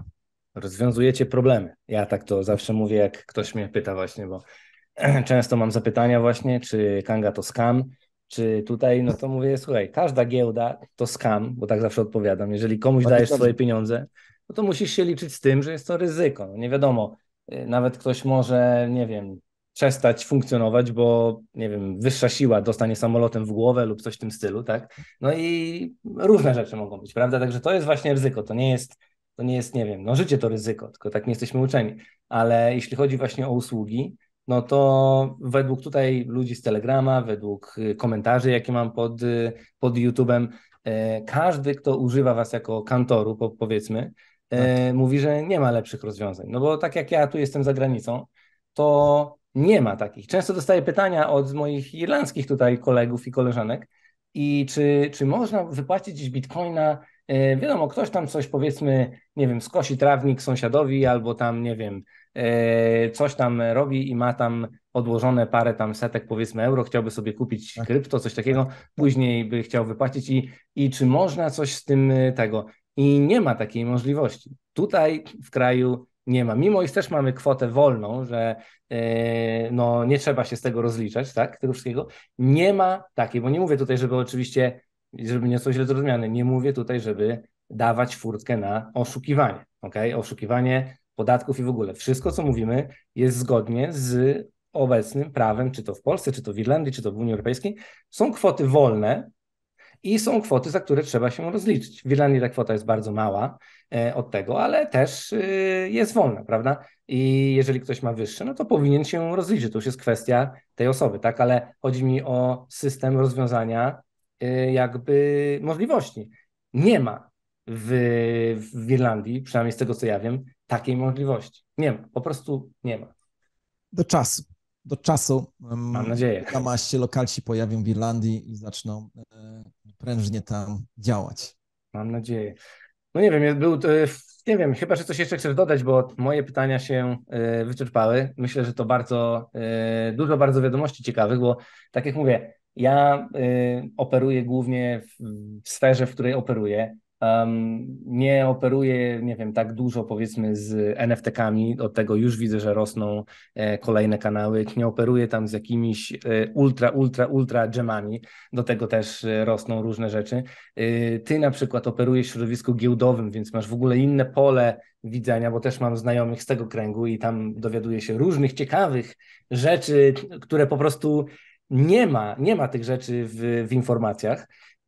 A: rozwiązujecie problemy. Ja tak to zawsze mówię, jak ktoś mnie pyta właśnie, bo często mam zapytania właśnie, czy Kanga to scam, czy tutaj, no to mówię, słuchaj, każda giełda to scam, bo tak zawsze odpowiadam. Jeżeli komuś
B: Bardzo
A: dajesz
B: dobrze.
A: swoje pieniądze, no to musisz się liczyć z tym, że jest to ryzyko. No nie wiadomo, y, nawet ktoś może, nie wiem, przestać funkcjonować, bo, nie wiem, wyższa siła dostanie samolotem w głowę lub coś w tym stylu, tak? No i różne rzeczy mogą być, prawda? Także to jest właśnie ryzyko, to nie jest, to nie jest, nie wiem, no życie to ryzyko, tylko tak nie jesteśmy uczeni. Ale jeśli chodzi właśnie o usługi, no to według tutaj ludzi z Telegrama, według y, komentarzy, jakie mam pod, y, pod YouTube'em, e, każdy, kto używa was jako kantoru, po, powiedzmy,
B: Tak.
A: e, mówi, że nie ma lepszych rozwiązań. No bo tak jak ja tu jestem za granicą, to nie ma takich. Często dostaję pytania od moich irlandzkich tutaj kolegów i koleżanek, i czy, czy można wypłacić gdzieś bitcoina. E, Wiadomo, ktoś tam coś, powiedzmy, nie wiem, skosi trawnik sąsiadowi albo tam, nie wiem, e, coś tam robi i ma tam odłożone parę tam setek, powiedzmy, euro, chciałby sobie kupić
B: Tak,
A: krypto, coś takiego,
B: tak, tak.
A: później by chciał wypłacić i, i czy można coś z tym e, tego. I nie ma takiej możliwości. Tutaj w kraju nie ma. Mimo iż też mamy kwotę wolną, że e, no, nie trzeba się z tego rozliczać, tak, tego wszystkiego, nie ma takiej, bo nie mówię tutaj, żeby oczywiście, żeby nie zostało źle zrozumiane, nie mówię tutaj, żeby dawać furtkę na oszukiwanie, ok? Oszukiwanie podatków i w ogóle. Wszystko, co mówimy, jest zgodnie z obecnym prawem, czy to w Polsce, czy to w Irlandii, czy to w Unii Europejskiej. Są kwoty wolne i są kwoty, za które trzeba się rozliczyć. W Irlandii ta kwota jest bardzo mała e, od tego, ale też e, jest wolna, prawda? I jeżeli ktoś ma wyższe, no to powinien się rozliczyć. To już jest kwestia tej osoby, tak? Ale chodzi mi o system rozwiązania e, jakby możliwości. Nie ma w, w Irlandii, przynajmniej z tego co ja wiem, takiej możliwości. Nie ma, po prostu nie ma.
B: Do czasu. Do czasu
A: Mam
B: um,
A: nadzieję.
B: na maście lokalsi pojawią w Irlandii i zaczną e, prężnie tam działać.
A: Mam nadzieję. No nie wiem, był, to, e, nie wiem, chyba, że coś jeszcze chcesz dodać, bo moje pytania się e, wyczerpały. Myślę, że to bardzo, e, dużo bardzo wiadomości ciekawych, bo tak jak mówię, ja e, operuję głównie w, w sferze, w której operuję. Um, nie operuję, nie wiem, tak dużo powiedzmy z N F T-kami, od tego już widzę, że rosną e, kolejne kanały. Nie operuję tam z jakimiś e, ultra, ultra, ultra gemami, do tego też e, rosną różne rzeczy. Ty na przykład operujesz w środowisku giełdowym, więc masz w ogóle inne pole widzenia, bo też mam znajomych z tego kręgu i tam dowiaduję się różnych ciekawych rzeczy, które po prostu nie ma, nie ma tych rzeczy w, w informacjach.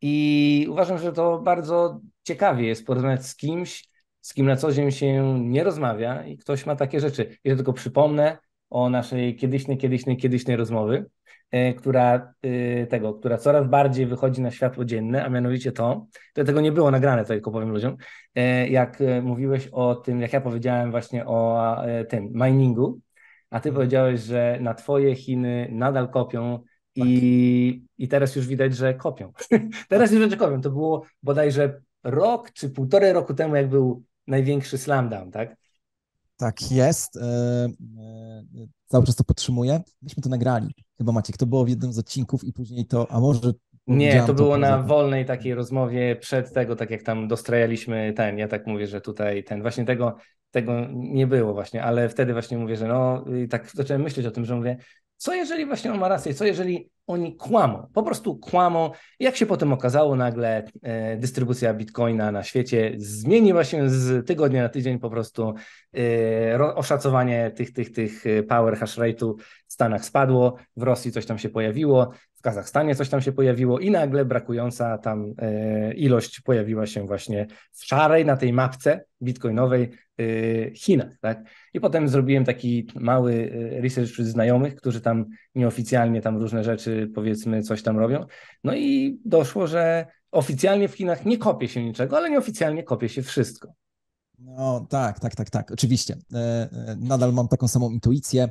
A: I uważam, że to bardzo ciekawie jest porozmawiać z kimś, z kim na co dzień się nie rozmawia i ktoś ma takie rzeczy. Ja tylko przypomnę o naszej kiedyśnej, kiedyśnej, kiedyśnej rozmowy, e, która e, tego, która coraz bardziej wychodzi na światło dzienne, a mianowicie to, to tego nie było nagrane, to tylko powiem ludziom, e, jak e, mówiłeś o tym, jak ja powiedziałem właśnie o e, tym miningu, a ty
B: Mhm.
A: powiedziałeś, że na twoje Chiny nadal kopią
B: Tak,
A: i, i teraz już widać, że kopią. Teraz
B: tak.
A: już widać, że kopią. To było bodajże rok czy półtorej roku temu, jak był największy slam down, tak?
B: Tak jest. E, e, cały czas to podtrzymuję. Myśmy to nagrali. Chyba Maciek, to było w jednym z odcinków i później to, a może
A: Nie, to
B: powiedziałem to
A: było
B: poza
A: na
B: tym.
A: wolnej takiej rozmowie przed tego, tak jak tam dostrajaliśmy ten, ja tak mówię, że tutaj ten, właśnie tego, tego nie było właśnie, ale wtedy właśnie mówię, że no i tak zacząłem myśleć o tym, że mówię, co jeżeli właśnie on ma rację, co jeżeli oni kłamą, po prostu kłamą. Jak się potem okazało, nagle e, dystrybucja bitcoina na świecie zmieniła się z tygodnia na tydzień, po prostu e, ro, oszacowanie tych, tych, tych power hash rate'u w Stanach spadło, w Rosji coś tam się pojawiło, w Kazachstanie coś tam się pojawiło i nagle brakująca tam e, ilość pojawiła się właśnie w szarej na tej mapce bitcoinowej e, Chinach, tak? I potem zrobiłem taki mały e, research wśród znajomych, którzy tam nieoficjalnie tam różne rzeczy, powiedzmy, coś tam robią. No i doszło, że oficjalnie w Chinach nie kopie się niczego, ale nieoficjalnie kopie się wszystko.
B: No tak, tak, tak, tak, oczywiście. E, e, Nadal mam taką samą intuicję.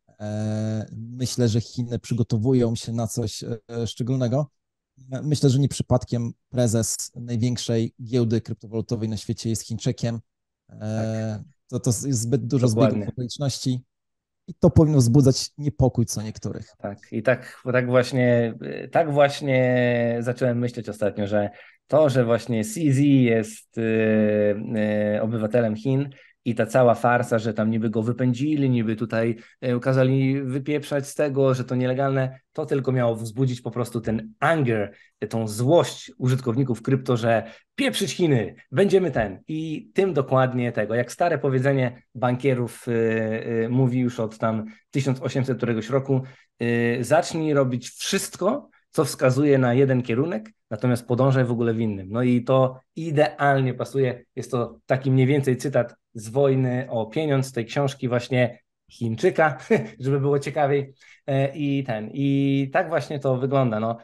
B: E, Myślę, że Chiny przygotowują się na coś e, szczególnego. E, Myślę, że nie przypadkiem prezes największej giełdy kryptowalutowej na świecie jest Chińczykiem.
A: Tak,
B: E, To, to jest zbyt dużo zbiegów
A: dokładnie.
B: okoliczności i to powinno wzbudzać niepokój co niektórych.
A: Tak, i tak, tak właśnie, tak właśnie zacząłem myśleć ostatnio, że to, że właśnie C Z jest y, y, obywatelem Chin, i ta cała farsa, że tam niby go wypędzili, niby tutaj e, kazali wypieprzać z tego, że to nielegalne, to tylko miało wzbudzić po prostu ten anger, tą złość użytkowników krypto, że pieprzyć Chiny, będziemy ten. I tym dokładnie tego, jak stare powiedzenie bankierów y, y, mówi już od tam tysiąc osiemset któregoś roku, y, zacznij robić wszystko, co wskazuje na jeden kierunek, natomiast podążaj w ogóle w innym. No i to idealnie pasuje. Jest to taki mniej więcej cytat z Wojny o pieniądz, z tej książki właśnie Chińczyka, żeby było ciekawiej. I ten, i tak właśnie to wygląda. No.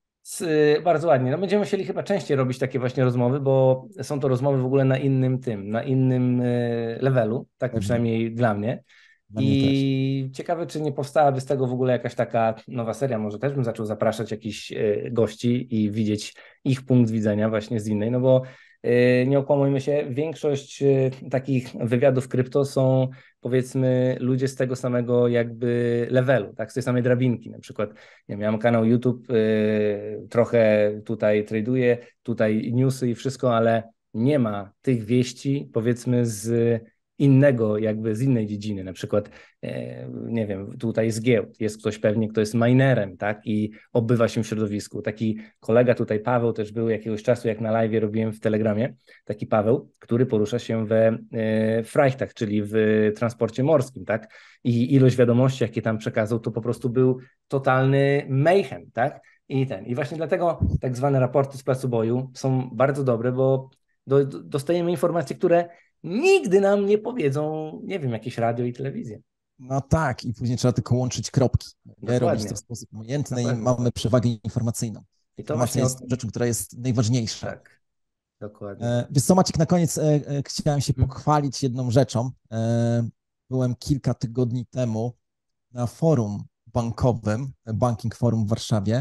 A: Bardzo ładnie. No będziemy musieli chyba częściej robić takie właśnie rozmowy, bo są to rozmowy w ogóle na innym tym, na innym levelu, tak
B: Pewnie.
A: Przynajmniej dla mnie.
B: Dla mnie też.
A: I ciekawe, czy nie powstałaby z tego w ogóle jakaś taka nowa seria. Może też bym zaczął zapraszać jakichś gości i widzieć ich punkt widzenia właśnie z innej, no bo nie okłamujmy się, większość takich wywiadów krypto są, powiedzmy, ludzie z tego samego jakby levelu, tak, z tej samej drabinki. Na przykład ja miałem kanał YouTube, yy, trochę tutaj traduję, tutaj newsy i wszystko, ale nie ma tych wieści, powiedzmy, z innego, jakby z innej dziedziny, na przykład, e, nie wiem, tutaj z giełd, jest ktoś pewnie, kto jest minerem, tak, i obywa się w środowisku. Taki kolega tutaj, Paweł, też był jakiegoś czasu, jak na live robiłem w Telegramie, taki Paweł, który porusza się we e, frajchtach, czyli w transporcie morskim, tak, i ilość wiadomości, jakie tam przekazał, to po prostu był totalny mayhem, tak, i ten, i właśnie dlatego tak zwane raporty z placu boju są bardzo dobre, bo do, do, dostajemy informacje, które nigdy nam nie powiedzą, nie wiem, jakieś radio i telewizja.
B: No tak, i później trzeba tylko łączyć kropki. Nie robić to w sposób umiejętny i mamy przewagę informacyjną. I Informacja jest od... rzeczą, która jest najważniejsza.
A: Tak, dokładnie.
B: E, wiesz co, Maciek, na koniec e, e, chciałem się hmm. pochwalić jedną rzeczą. E, byłem kilka tygodni temu na forum bankowym, Banking Forum w Warszawie.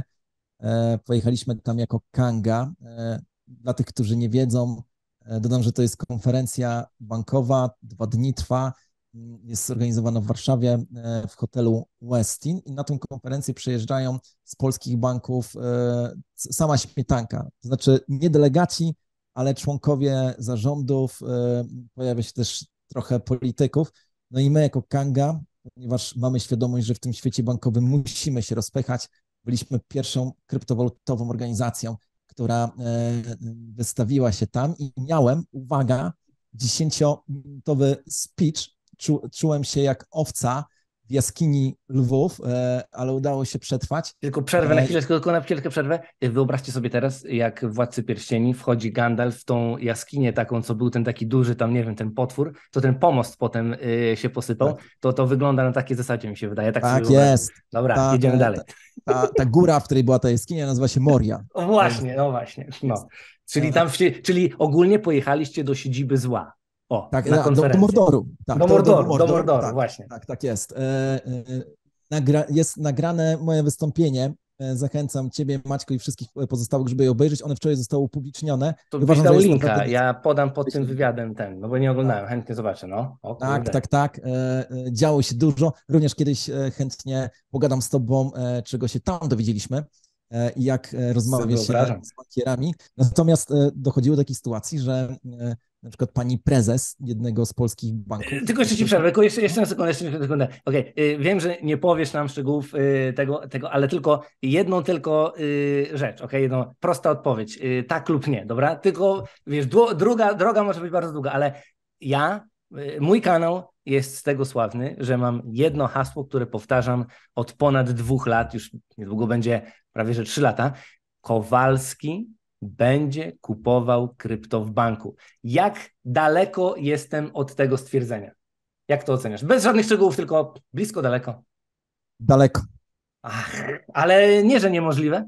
B: E, pojechaliśmy tam jako Kanga. E, dla tych, którzy nie wiedzą, dodam, że to jest konferencja bankowa, dwa dni trwa, jest zorganizowana w Warszawie w hotelu Westin i na tę konferencję przyjeżdżają z polskich banków sama śmietanka, to znaczy nie delegaci, ale członkowie zarządów, pojawia się też trochę polityków, no i my jako Kanga, ponieważ mamy świadomość, że w tym świecie bankowym musimy się rozpychać, byliśmy pierwszą kryptowalutową organizacją, która wystawiła się tam i miałem, uwaga, dziesięciominutowy speech. Czu, czułem się jak owca w jaskini lwów, ale udało się przetrwać.
A: Tylko przerwę na chwilę, tylko na chwilkę przerwę. Wyobraźcie sobie teraz, jak w Władcy Pierścieni wchodzi Gandalf w tą jaskinię taką, co był ten taki duży tam, nie wiem, ten potwór, to ten pomost potem y, się posypał, tak. to to wygląda na takiej zasadzie, mi się wydaje. Tak,
B: tak jest.
A: Dobra, ta, jedziemy
B: ta,
A: dalej.
B: Ta, ta, ta góra, w której była ta jaskinia, nazywa się Moria.
A: O właśnie, no właśnie. No. Czyli tam, czyli ogólnie pojechaliście do siedziby zła. O,
B: tak,
A: na
B: do, do Mordoru.
A: Tak, do, Mordoru, do Mordoru, do Mordoru
B: tak,
A: właśnie.
B: Tak, tak jest. E, e, nagra, jest nagrane moje wystąpienie. E, zachęcam Ciebie, Maćko, i wszystkich pozostałych, żeby je obejrzeć. One wczoraj zostały upublicznione.
A: To byś dał linka, ja podam pod tym wywiadem ten, no bo nie oglądałem, tak. Chętnie zobaczę, no. O,
B: tak, tak, tak. E, działo się dużo. Również kiedyś e, chętnie pogadam z Tobą, e, czego się tam dowiedzieliśmy e, i jak e, rozmawia się z bankierami. Natomiast e, dochodziło do takiej sytuacji, że e, na przykład pani prezes jednego z polskich banków.
A: Tylko jeszcze ci przerwę, tylko jeszcze, jeszcze na sekundę, jeszcze na sekundę. Okej, okay. Wiem, że nie powiesz nam szczegółów tego, tego, ale tylko jedną tylko rzecz, okej, okay? Jedną prosta odpowiedź, tak lub nie, dobra? Tylko, wiesz, druga droga może być bardzo długa, ale ja, mój kanał jest z tego sławny, że mam jedno hasło, które powtarzam od ponad dwóch lat, już niedługo będzie prawie, że trzy lata. Kowalski będzie kupował krypto w banku. Jak daleko jestem od tego stwierdzenia? Jak to oceniasz? Bez żadnych szczegółów, tylko blisko, daleko.
B: Daleko.
A: Ach, ale nie, że niemożliwe.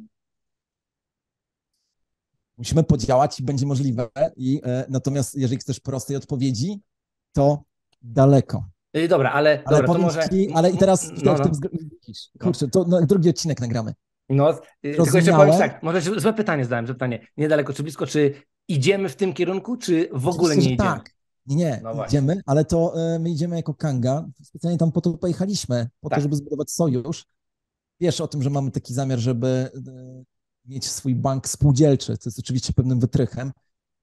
B: Musimy podziałać i będzie możliwe. I, e, natomiast jeżeli chcesz prostej odpowiedzi, to daleko.
A: Yy, dobra, ale,
B: ale
A: dobra, to może...
B: Ci, ale i teraz
A: no,
B: w tym,
A: no.
B: Kurczę, to no, drugi odcinek nagramy.
A: No, tylko jeszcze powiem tak, może złe pytanie zadałem, że pytanie, niedaleko czy blisko, czy idziemy w tym kierunku, czy w ogóle nie idziemy?
B: Tak, nie, nie, no idziemy, właśnie. Ale to y, my idziemy jako Kanga, specjalnie tam po to pojechaliśmy, po tak. to, żeby zbudować sojusz. Wiesz o tym, że mamy taki zamiar, żeby y, mieć swój bank spółdzielczy, co jest oczywiście pewnym wytrychem,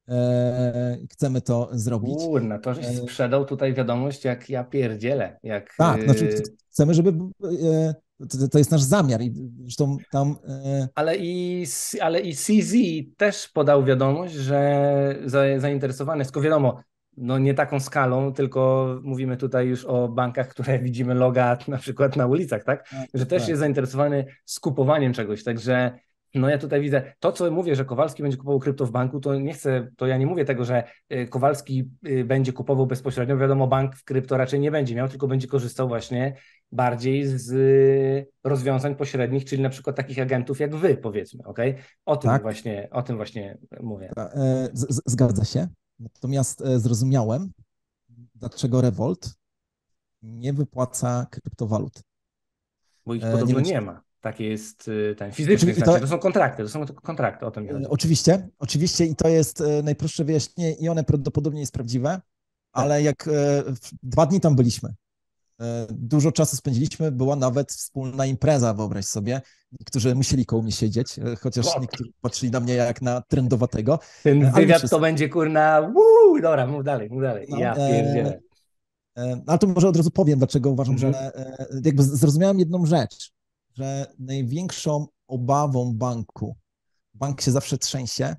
B: e, chcemy to zrobić.
A: Kurna, to żeś
B: E,
A: sprzedał tutaj wiadomość, jak ja pierdzielę, jak...
B: tak, znaczy
A: Yy,
B: chcemy, żeby e, to, to jest nasz zamiar i zresztą tam e,
A: ale i, ale i C Z też podał wiadomość, że za, zainteresowany jest, tylko wiadomo, no nie taką skalą, tylko mówimy tutaj już o bankach, które widzimy loga na przykład na ulicach, tak?
B: tak,
A: Że też
B: tak,
A: jest zainteresowany skupowaniem czegoś, także no ja tutaj widzę, to co mówię, że Kowalski będzie kupował krypto w banku, to nie chcę, to ja nie mówię tego, że y, Kowalski y, będzie kupował bezpośrednio, wiadomo, bank w krypto raczej nie będzie miał, tylko będzie korzystał właśnie bardziej z y, rozwiązań pośrednich, czyli na przykład takich agentów jak wy, powiedzmy, ok? O tym
B: tak,
A: właśnie, o tym właśnie mówię.
B: tak, e, z, z- zgadza się. Natomiast e, zrozumiałem, dlaczego Revolt nie wypłaca kryptowalut.
A: Bo ich
B: E, nie
A: podobno
B: wiem, czy...
A: nie ma. Takie jest y, ten fizyczny,
B: Oczywiście, to,
A: znaczy to są kontrakty, to są tylko kontrakty, o tym mi
B: e,
A: chodzi.
B: oczywiście, oczywiście i to jest e, najprostsze wyjaśnienie i one prawdopodobnie jest prawdziwe,
A: Tak.
B: ale jak e, w- dwa dni tam byliśmy, e, dużo czasu spędziliśmy, była nawet wspólna impreza, wyobraź sobie. Niektórzy musieli koło mnie siedzieć, e, chociaż
A: O,
B: niektórzy patrzyli na mnie jak na trendowatego,
A: ten
B: e, ale nie
A: wywiad to
B: wszyscy.
A: będzie kurna, wuu, dobra, mów dalej, mów dalej.
B: No,
A: Ja
B: e,
A: pierdzielę.
B: e, ale to może od razu powiem, dlaczego uważam, że
A: Mhm.
B: e, jakby zrozumiałem jedną rzecz, że największą obawą banku, bank się zawsze trzęsie,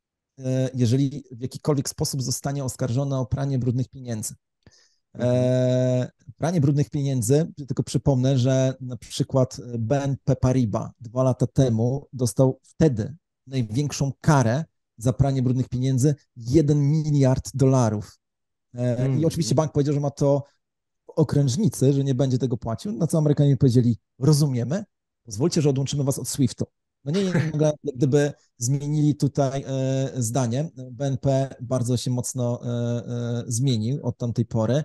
B: e, jeżeli w jakikolwiek sposób zostanie oskarżony o pranie brudnych pieniędzy.
A: Mhm.
B: E, pranie brudnych pieniędzy, tylko przypomnę, że na przykład B N P Paribas dwa lata temu dostał wtedy największą karę za pranie brudnych pieniędzy, jeden miliard dolarów. E, I oczywiście
A: Mhm.
B: bank powiedział, że ma to w okrężnicy, że nie będzie tego płacił, na co Amerykanie powiedzieli, rozumiemy, pozwólcie, że odłączymy was od SWIFT-u. No nie, nie, nagle gdyby zmienili tutaj e, zdanie, B N P bardzo się mocno e, e, zmienił od tamtej pory.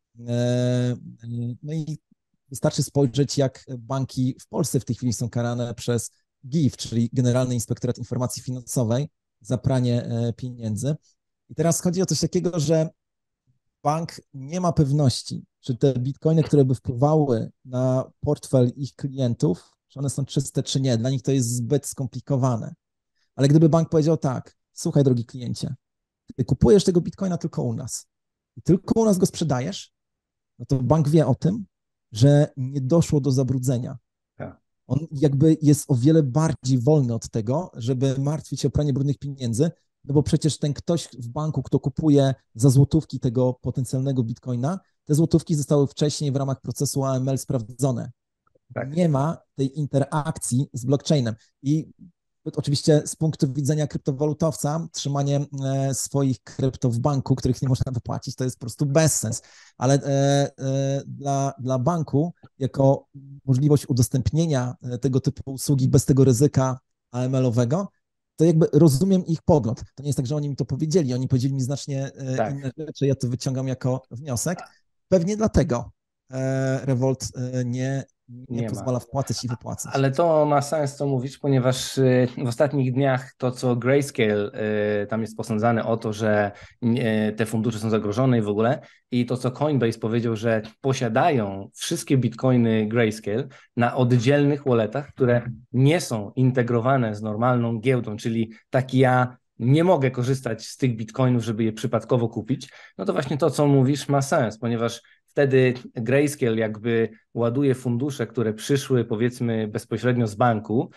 B: E, no i wystarczy spojrzeć, jak banki w Polsce w tej chwili są karane przez G I F, czyli Generalny Inspektorat Informacji Finansowej za pranie e, pieniędzy. I teraz chodzi o coś takiego, że bank nie ma pewności, czy te bitcoiny, które by wpływały na portfel ich klientów, czy one są czyste, czy nie. Dla nich to jest zbyt skomplikowane. Ale gdyby bank powiedział tak, słuchaj, drogi kliencie, ty kupujesz tego bitcoina tylko u nas i tylko u nas go sprzedajesz, no to bank wie o tym, że nie doszło do zabrudzenia.
A: Tak.
B: On jakby jest o wiele bardziej wolny od tego, żeby martwić się o pranie brudnych pieniędzy, no bo przecież ten ktoś w banku, kto kupuje za złotówki tego potencjalnego bitcoina, te złotówki zostały wcześniej w ramach procesu A M L sprawdzone.
A: Tak.
B: Nie ma tej interakcji z blockchainem. I oczywiście z punktu widzenia kryptowalutowca trzymanie e, swoich krypto w banku, których nie można wypłacić, to jest po prostu bezsens. Ale e, e, dla, dla banku jako możliwość udostępnienia e, tego typu usługi bez tego ryzyka A M L-owego, to jakby rozumiem ich pogląd. To nie jest tak, że oni mi to powiedzieli, oni powiedzieli mi znacznie e,
A: Tak.
B: inne rzeczy, ja to wyciągam jako wniosek. Pewnie dlatego e, Revolt e, nie, nie
A: Nie ma.
B: pozwala wpłacać i wypłacać.
A: Ale to ma sens to mówić, ponieważ y, w ostatnich dniach to, co Grayscale y, tam jest posądzane o to, że y, te fundusze są zagrożone i w ogóle, i to, co Coinbase powiedział, że posiadają wszystkie bitcoiny Grayscale na oddzielnych walletach, które nie są integrowane z normalną giełdą, czyli taki ja nie mogę korzystać z tych bitcoinów, żeby je przypadkowo kupić, no to właśnie to, co mówisz, ma sens, ponieważ wtedy Grayscale jakby ładuje fundusze, które przyszły powiedzmy bezpośrednio z banku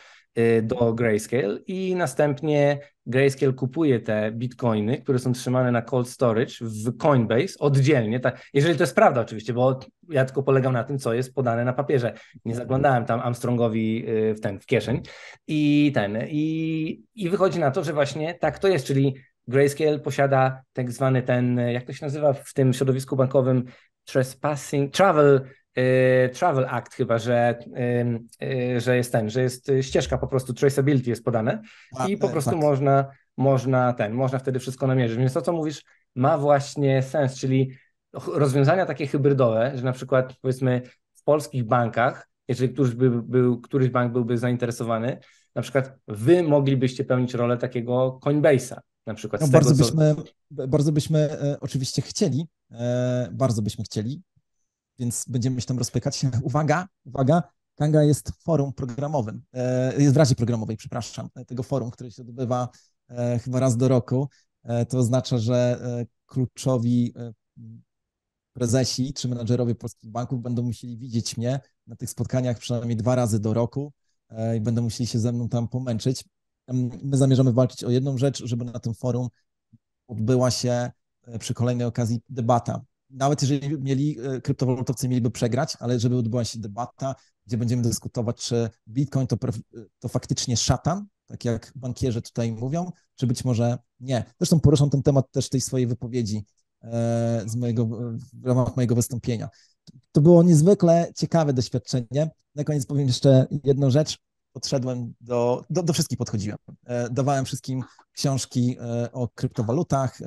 A: do Grayscale i następnie Grayscale kupuje te bitcoiny, które są trzymane na cold storage w Coinbase oddzielnie, tak, jeżeli to jest prawda oczywiście, bo ja tylko polegam na tym, co jest podane na papierze. Nie zaglądałem tam Armstrongowi w ten, w kieszeń i ten, i, i wychodzi na to, że właśnie tak to jest, czyli Grayscale posiada tak zwany ten, jak to się nazywa w tym środowisku bankowym, trespassing, travel, y, travel act chyba, że, y, y, że jest ten, że jest ścieżka po prostu, traceability jest podane
B: A,
A: i po
B: e,
A: prostu
B: tak.
A: można, można ten, można wtedy wszystko namierzyć. Więc to, co mówisz, ma właśnie sens, czyli rozwiązania takie hybrydowe, że na przykład powiedzmy w polskich bankach, jeżeli któryś, by, był, któryś bank byłby zainteresowany, na przykład wy moglibyście pełnić rolę takiego Coinbase'a, na przykład
B: No,
A: z tego,
B: bardzo
A: co...
B: byśmy, bardzo byśmy e, oczywiście chcieli, e, bardzo byśmy chcieli, więc będziemy się tam rozpykać. Uwaga, uwaga, Kanga jest forum programowym, e, jest w Radzie Programowej, przepraszam, tego forum, które się odbywa e, chyba raz do roku To oznacza, że kluczowi prezesi czy menadżerowie polskich banków będą musieli widzieć mnie na tych spotkaniach przynajmniej dwa razy do roku i będą musieli się ze mną tam pomęczyć. My zamierzamy walczyć o jedną rzecz, żeby na tym forum odbyła się przy kolejnej okazji debata. Nawet jeżeli mieli, kryptowalutowcy mieliby przegrać, ale żeby odbyła się debata, gdzie będziemy dyskutować, czy Bitcoin to, to faktycznie szatan, tak jak bankierzy tutaj mówią, czy być może nie. Zresztą poruszam ten temat też w tej swojej wypowiedzi z mojego, w ramach mojego wystąpienia. To było niezwykle ciekawe doświadczenie. Na koniec powiem jeszcze jedną rzecz. Podszedłem do, do, do wszystkich podchodziłem. Dawałem wszystkim książki o kryptowalutach,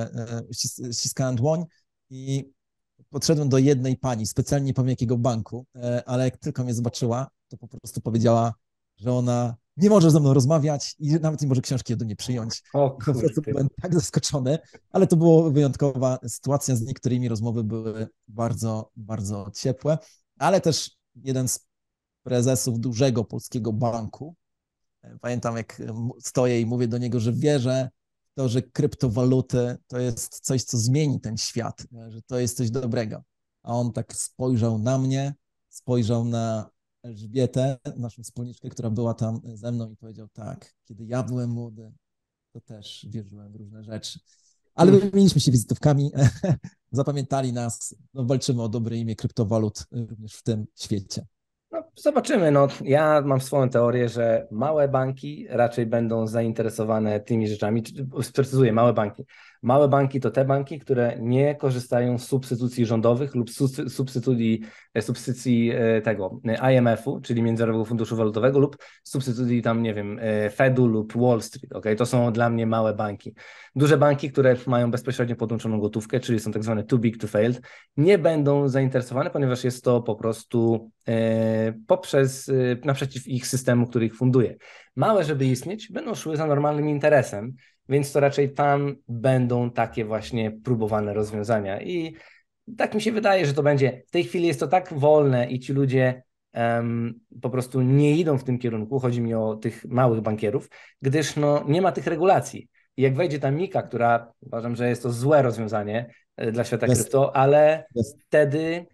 B: ściskałem dłoń i podszedłem do jednej pani, specjalnie nie powiem jakiego banku, ale jak tylko mnie zobaczyła, to po prostu powiedziała, że ona nie może ze mną rozmawiać i nawet nie może książki ode mnie przyjąć.
A: O
B: Po prostu
A: kurde.
B: byłem tak zaskoczony, ale to była wyjątkowa sytuacja. Z niektórymi rozmowy były bardzo, bardzo ciepłe, ale też jeden z prezesów dużego polskiego banku, pamiętam jak stoję i mówię do niego, że wierzę w to, że kryptowaluty to jest coś, co zmieni ten świat, że to jest coś dobrego. A on tak spojrzał na mnie, spojrzał na Elżbietę, naszą wspólniczkę, która była tam ze mną i powiedział tak, kiedy ja byłem młody, to też wierzyłem w różne rzeczy. Ale wymieniliśmy się wizytówkami, zapamiętali nas, no walczymy o dobre imię kryptowalut również w tym świecie.
A: No, zobaczymy. No, ja mam swoją teorię, że małe banki raczej będą zainteresowane tymi rzeczami. Sprecyzuję, małe banki. Małe banki to te banki, które nie korzystają z substytucji rządowych lub substytucji, substytucji tego I M F-u, czyli Międzynarodowego Funduszu Walutowego, lub substytucji tam, nie wiem, Fedu lub Wall Street. Okay? To są dla mnie małe banki. Duże banki, które mają bezpośrednio podłączoną gotówkę, czyli są tak zwane too big to fail, nie będą zainteresowane, ponieważ jest to po prostu e, poprzez, e, naprzeciw ich systemu, który ich funduje. Małe, żeby istnieć, będą szły za normalnym interesem, więc to raczej tam będą takie właśnie próbowane rozwiązania i tak mi się wydaje, że to będzie, w tej chwili jest to tak wolne i ci ludzie um, po prostu nie idą w tym kierunku, chodzi mi o tych małych bankierów, gdyż no, nie ma tych regulacji. I jak wejdzie ta Mika, która uważam, że jest to złe rozwiązanie dla świata
B: Jest,
A: krypto, ale
B: jest.
A: wtedy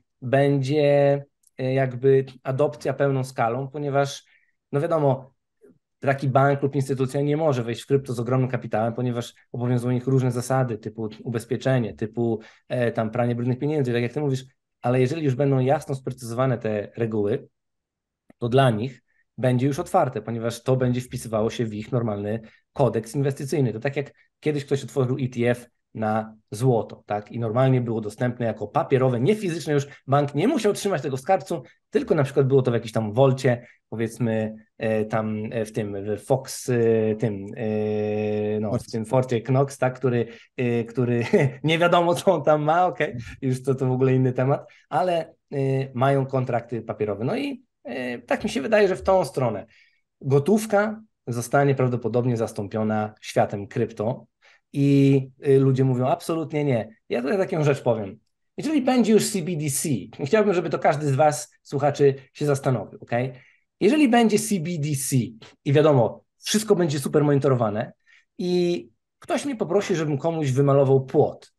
A: będzie jakby adopcja pełną skalą, ponieważ no wiadomo, taki bank lub instytucja nie może wejść w krypto z ogromnym kapitałem, ponieważ obowiązują ich różne zasady, typu ubezpieczenie, typu e, tam pranie brudnych pieniędzy, tak jak ty mówisz, ale jeżeli już będą jasno sprecyzowane te reguły, to dla nich będzie już otwarte, ponieważ to będzie wpisywało się w ich normalny kodeks inwestycyjny. To tak jak kiedyś ktoś otworzył E T F na złoto, tak? I normalnie było dostępne jako papierowe, nie fizyczne już. Bank nie musiał trzymać tego w skarbcu, tylko na przykład było to w jakimś tam wolcie, powiedzmy e, tam w tym, w Fox, e, tym, e, no, w tym Forcie Knox, tak? Który, e, który nie wiadomo, co on tam ma, okej, okay? Już to, to w ogóle inny temat, ale e, mają kontrakty papierowe. No i e, tak mi się wydaje, że w tą stronę gotówka zostanie prawdopodobnie zastąpiona światem krypto, i ludzie mówią absolutnie nie. Ja tutaj taką rzecz powiem. Jeżeli będzie już C B D C, chciałbym, żeby to każdy z was, słuchaczy, się zastanowił, ok? Jeżeli będzie C B D C i wiadomo, wszystko będzie super monitorowane i ktoś mnie poprosi, żebym komuś wymalował płot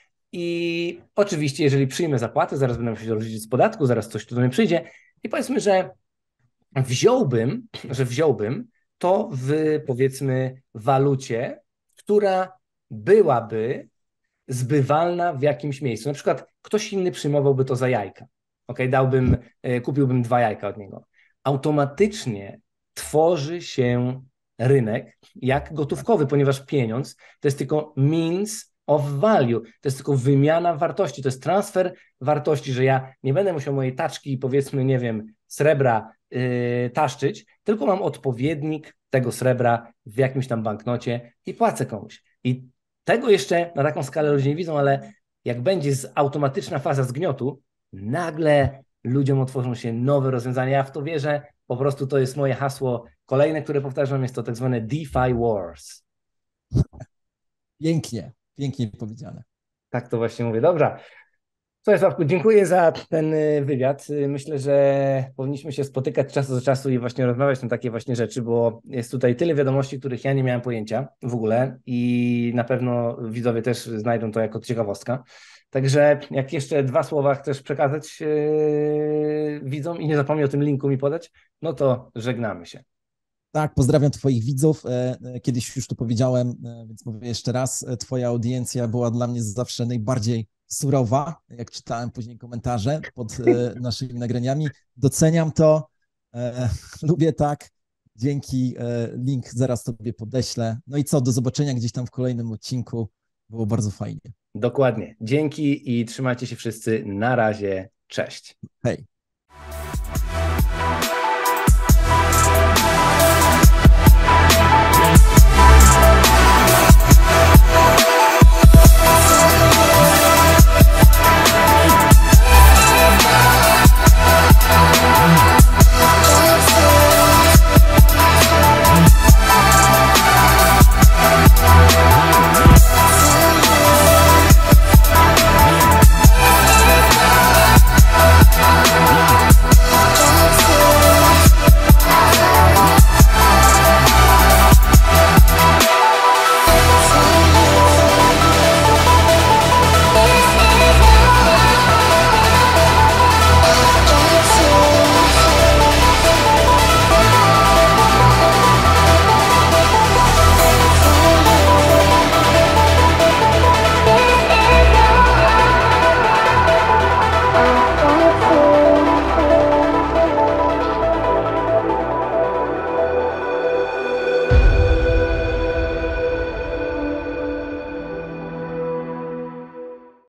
A: i oczywiście, jeżeli przyjmę zapłatę, zaraz będę musiał rozliczyć z podatku, zaraz coś tu do mnie przyjdzie i powiedzmy, że wziąłbym, że wziąłbym to w, powiedzmy, walucie, która byłaby zbywalna w jakimś miejscu. Na przykład ktoś inny przyjmowałby to za jajka. Okay? Dałbym, kupiłbym dwa jajka od niego. Automatycznie tworzy się rynek jak gotówkowy, ponieważ pieniądz to jest tylko means of value, to jest tylko wymiana wartości, to jest transfer wartości, że ja nie będę musiał mojej taczki, powiedzmy, nie wiem, srebra yy, taszczyć, tylko mam odpowiednik tego srebra w jakimś tam banknocie i płacę komuś. I tego jeszcze na taką skalę ludzie nie widzą, ale jak będzie z automatyczna faza zgniotu, nagle ludziom otworzą się nowe rozwiązania. Ja w to wierzę, po prostu to jest moje hasło kolejne, które powtarzam, jest to tak zwane DeFi Wars.
B: Pięknie, pięknie powiedziane.
A: Tak to właśnie mówię. Dobra, Słuchaj, Sławku, dziękuję za ten y, wywiad. Y, Myślę, że powinniśmy się spotykać z czasu do czasu i właśnie rozmawiać na takie właśnie rzeczy, bo jest tutaj tyle wiadomości, których ja nie miałem pojęcia w ogóle i na pewno widzowie też znajdą to jako ciekawostka. Także jak jeszcze dwa słowa chcesz przekazać yy, widzom i nie zapomnij o tym linku mi podać, no to żegnamy się.
B: Tak, pozdrawiam Twoich widzów. E, e, Kiedyś już to powiedziałem, e, więc mówię jeszcze raz. e, Twoja audiencja była dla mnie zawsze najbardziej surowa, jak czytałem później komentarze pod e, naszymi nagraniami. Doceniam to, e, lubię tak. Dzięki, e, link zaraz Tobie podeślę. No i co, do zobaczenia gdzieś tam w kolejnym odcinku. Było bardzo fajnie.
A: Dokładnie. Dzięki i trzymajcie się wszyscy. Na razie. Cześć.
B: Hej.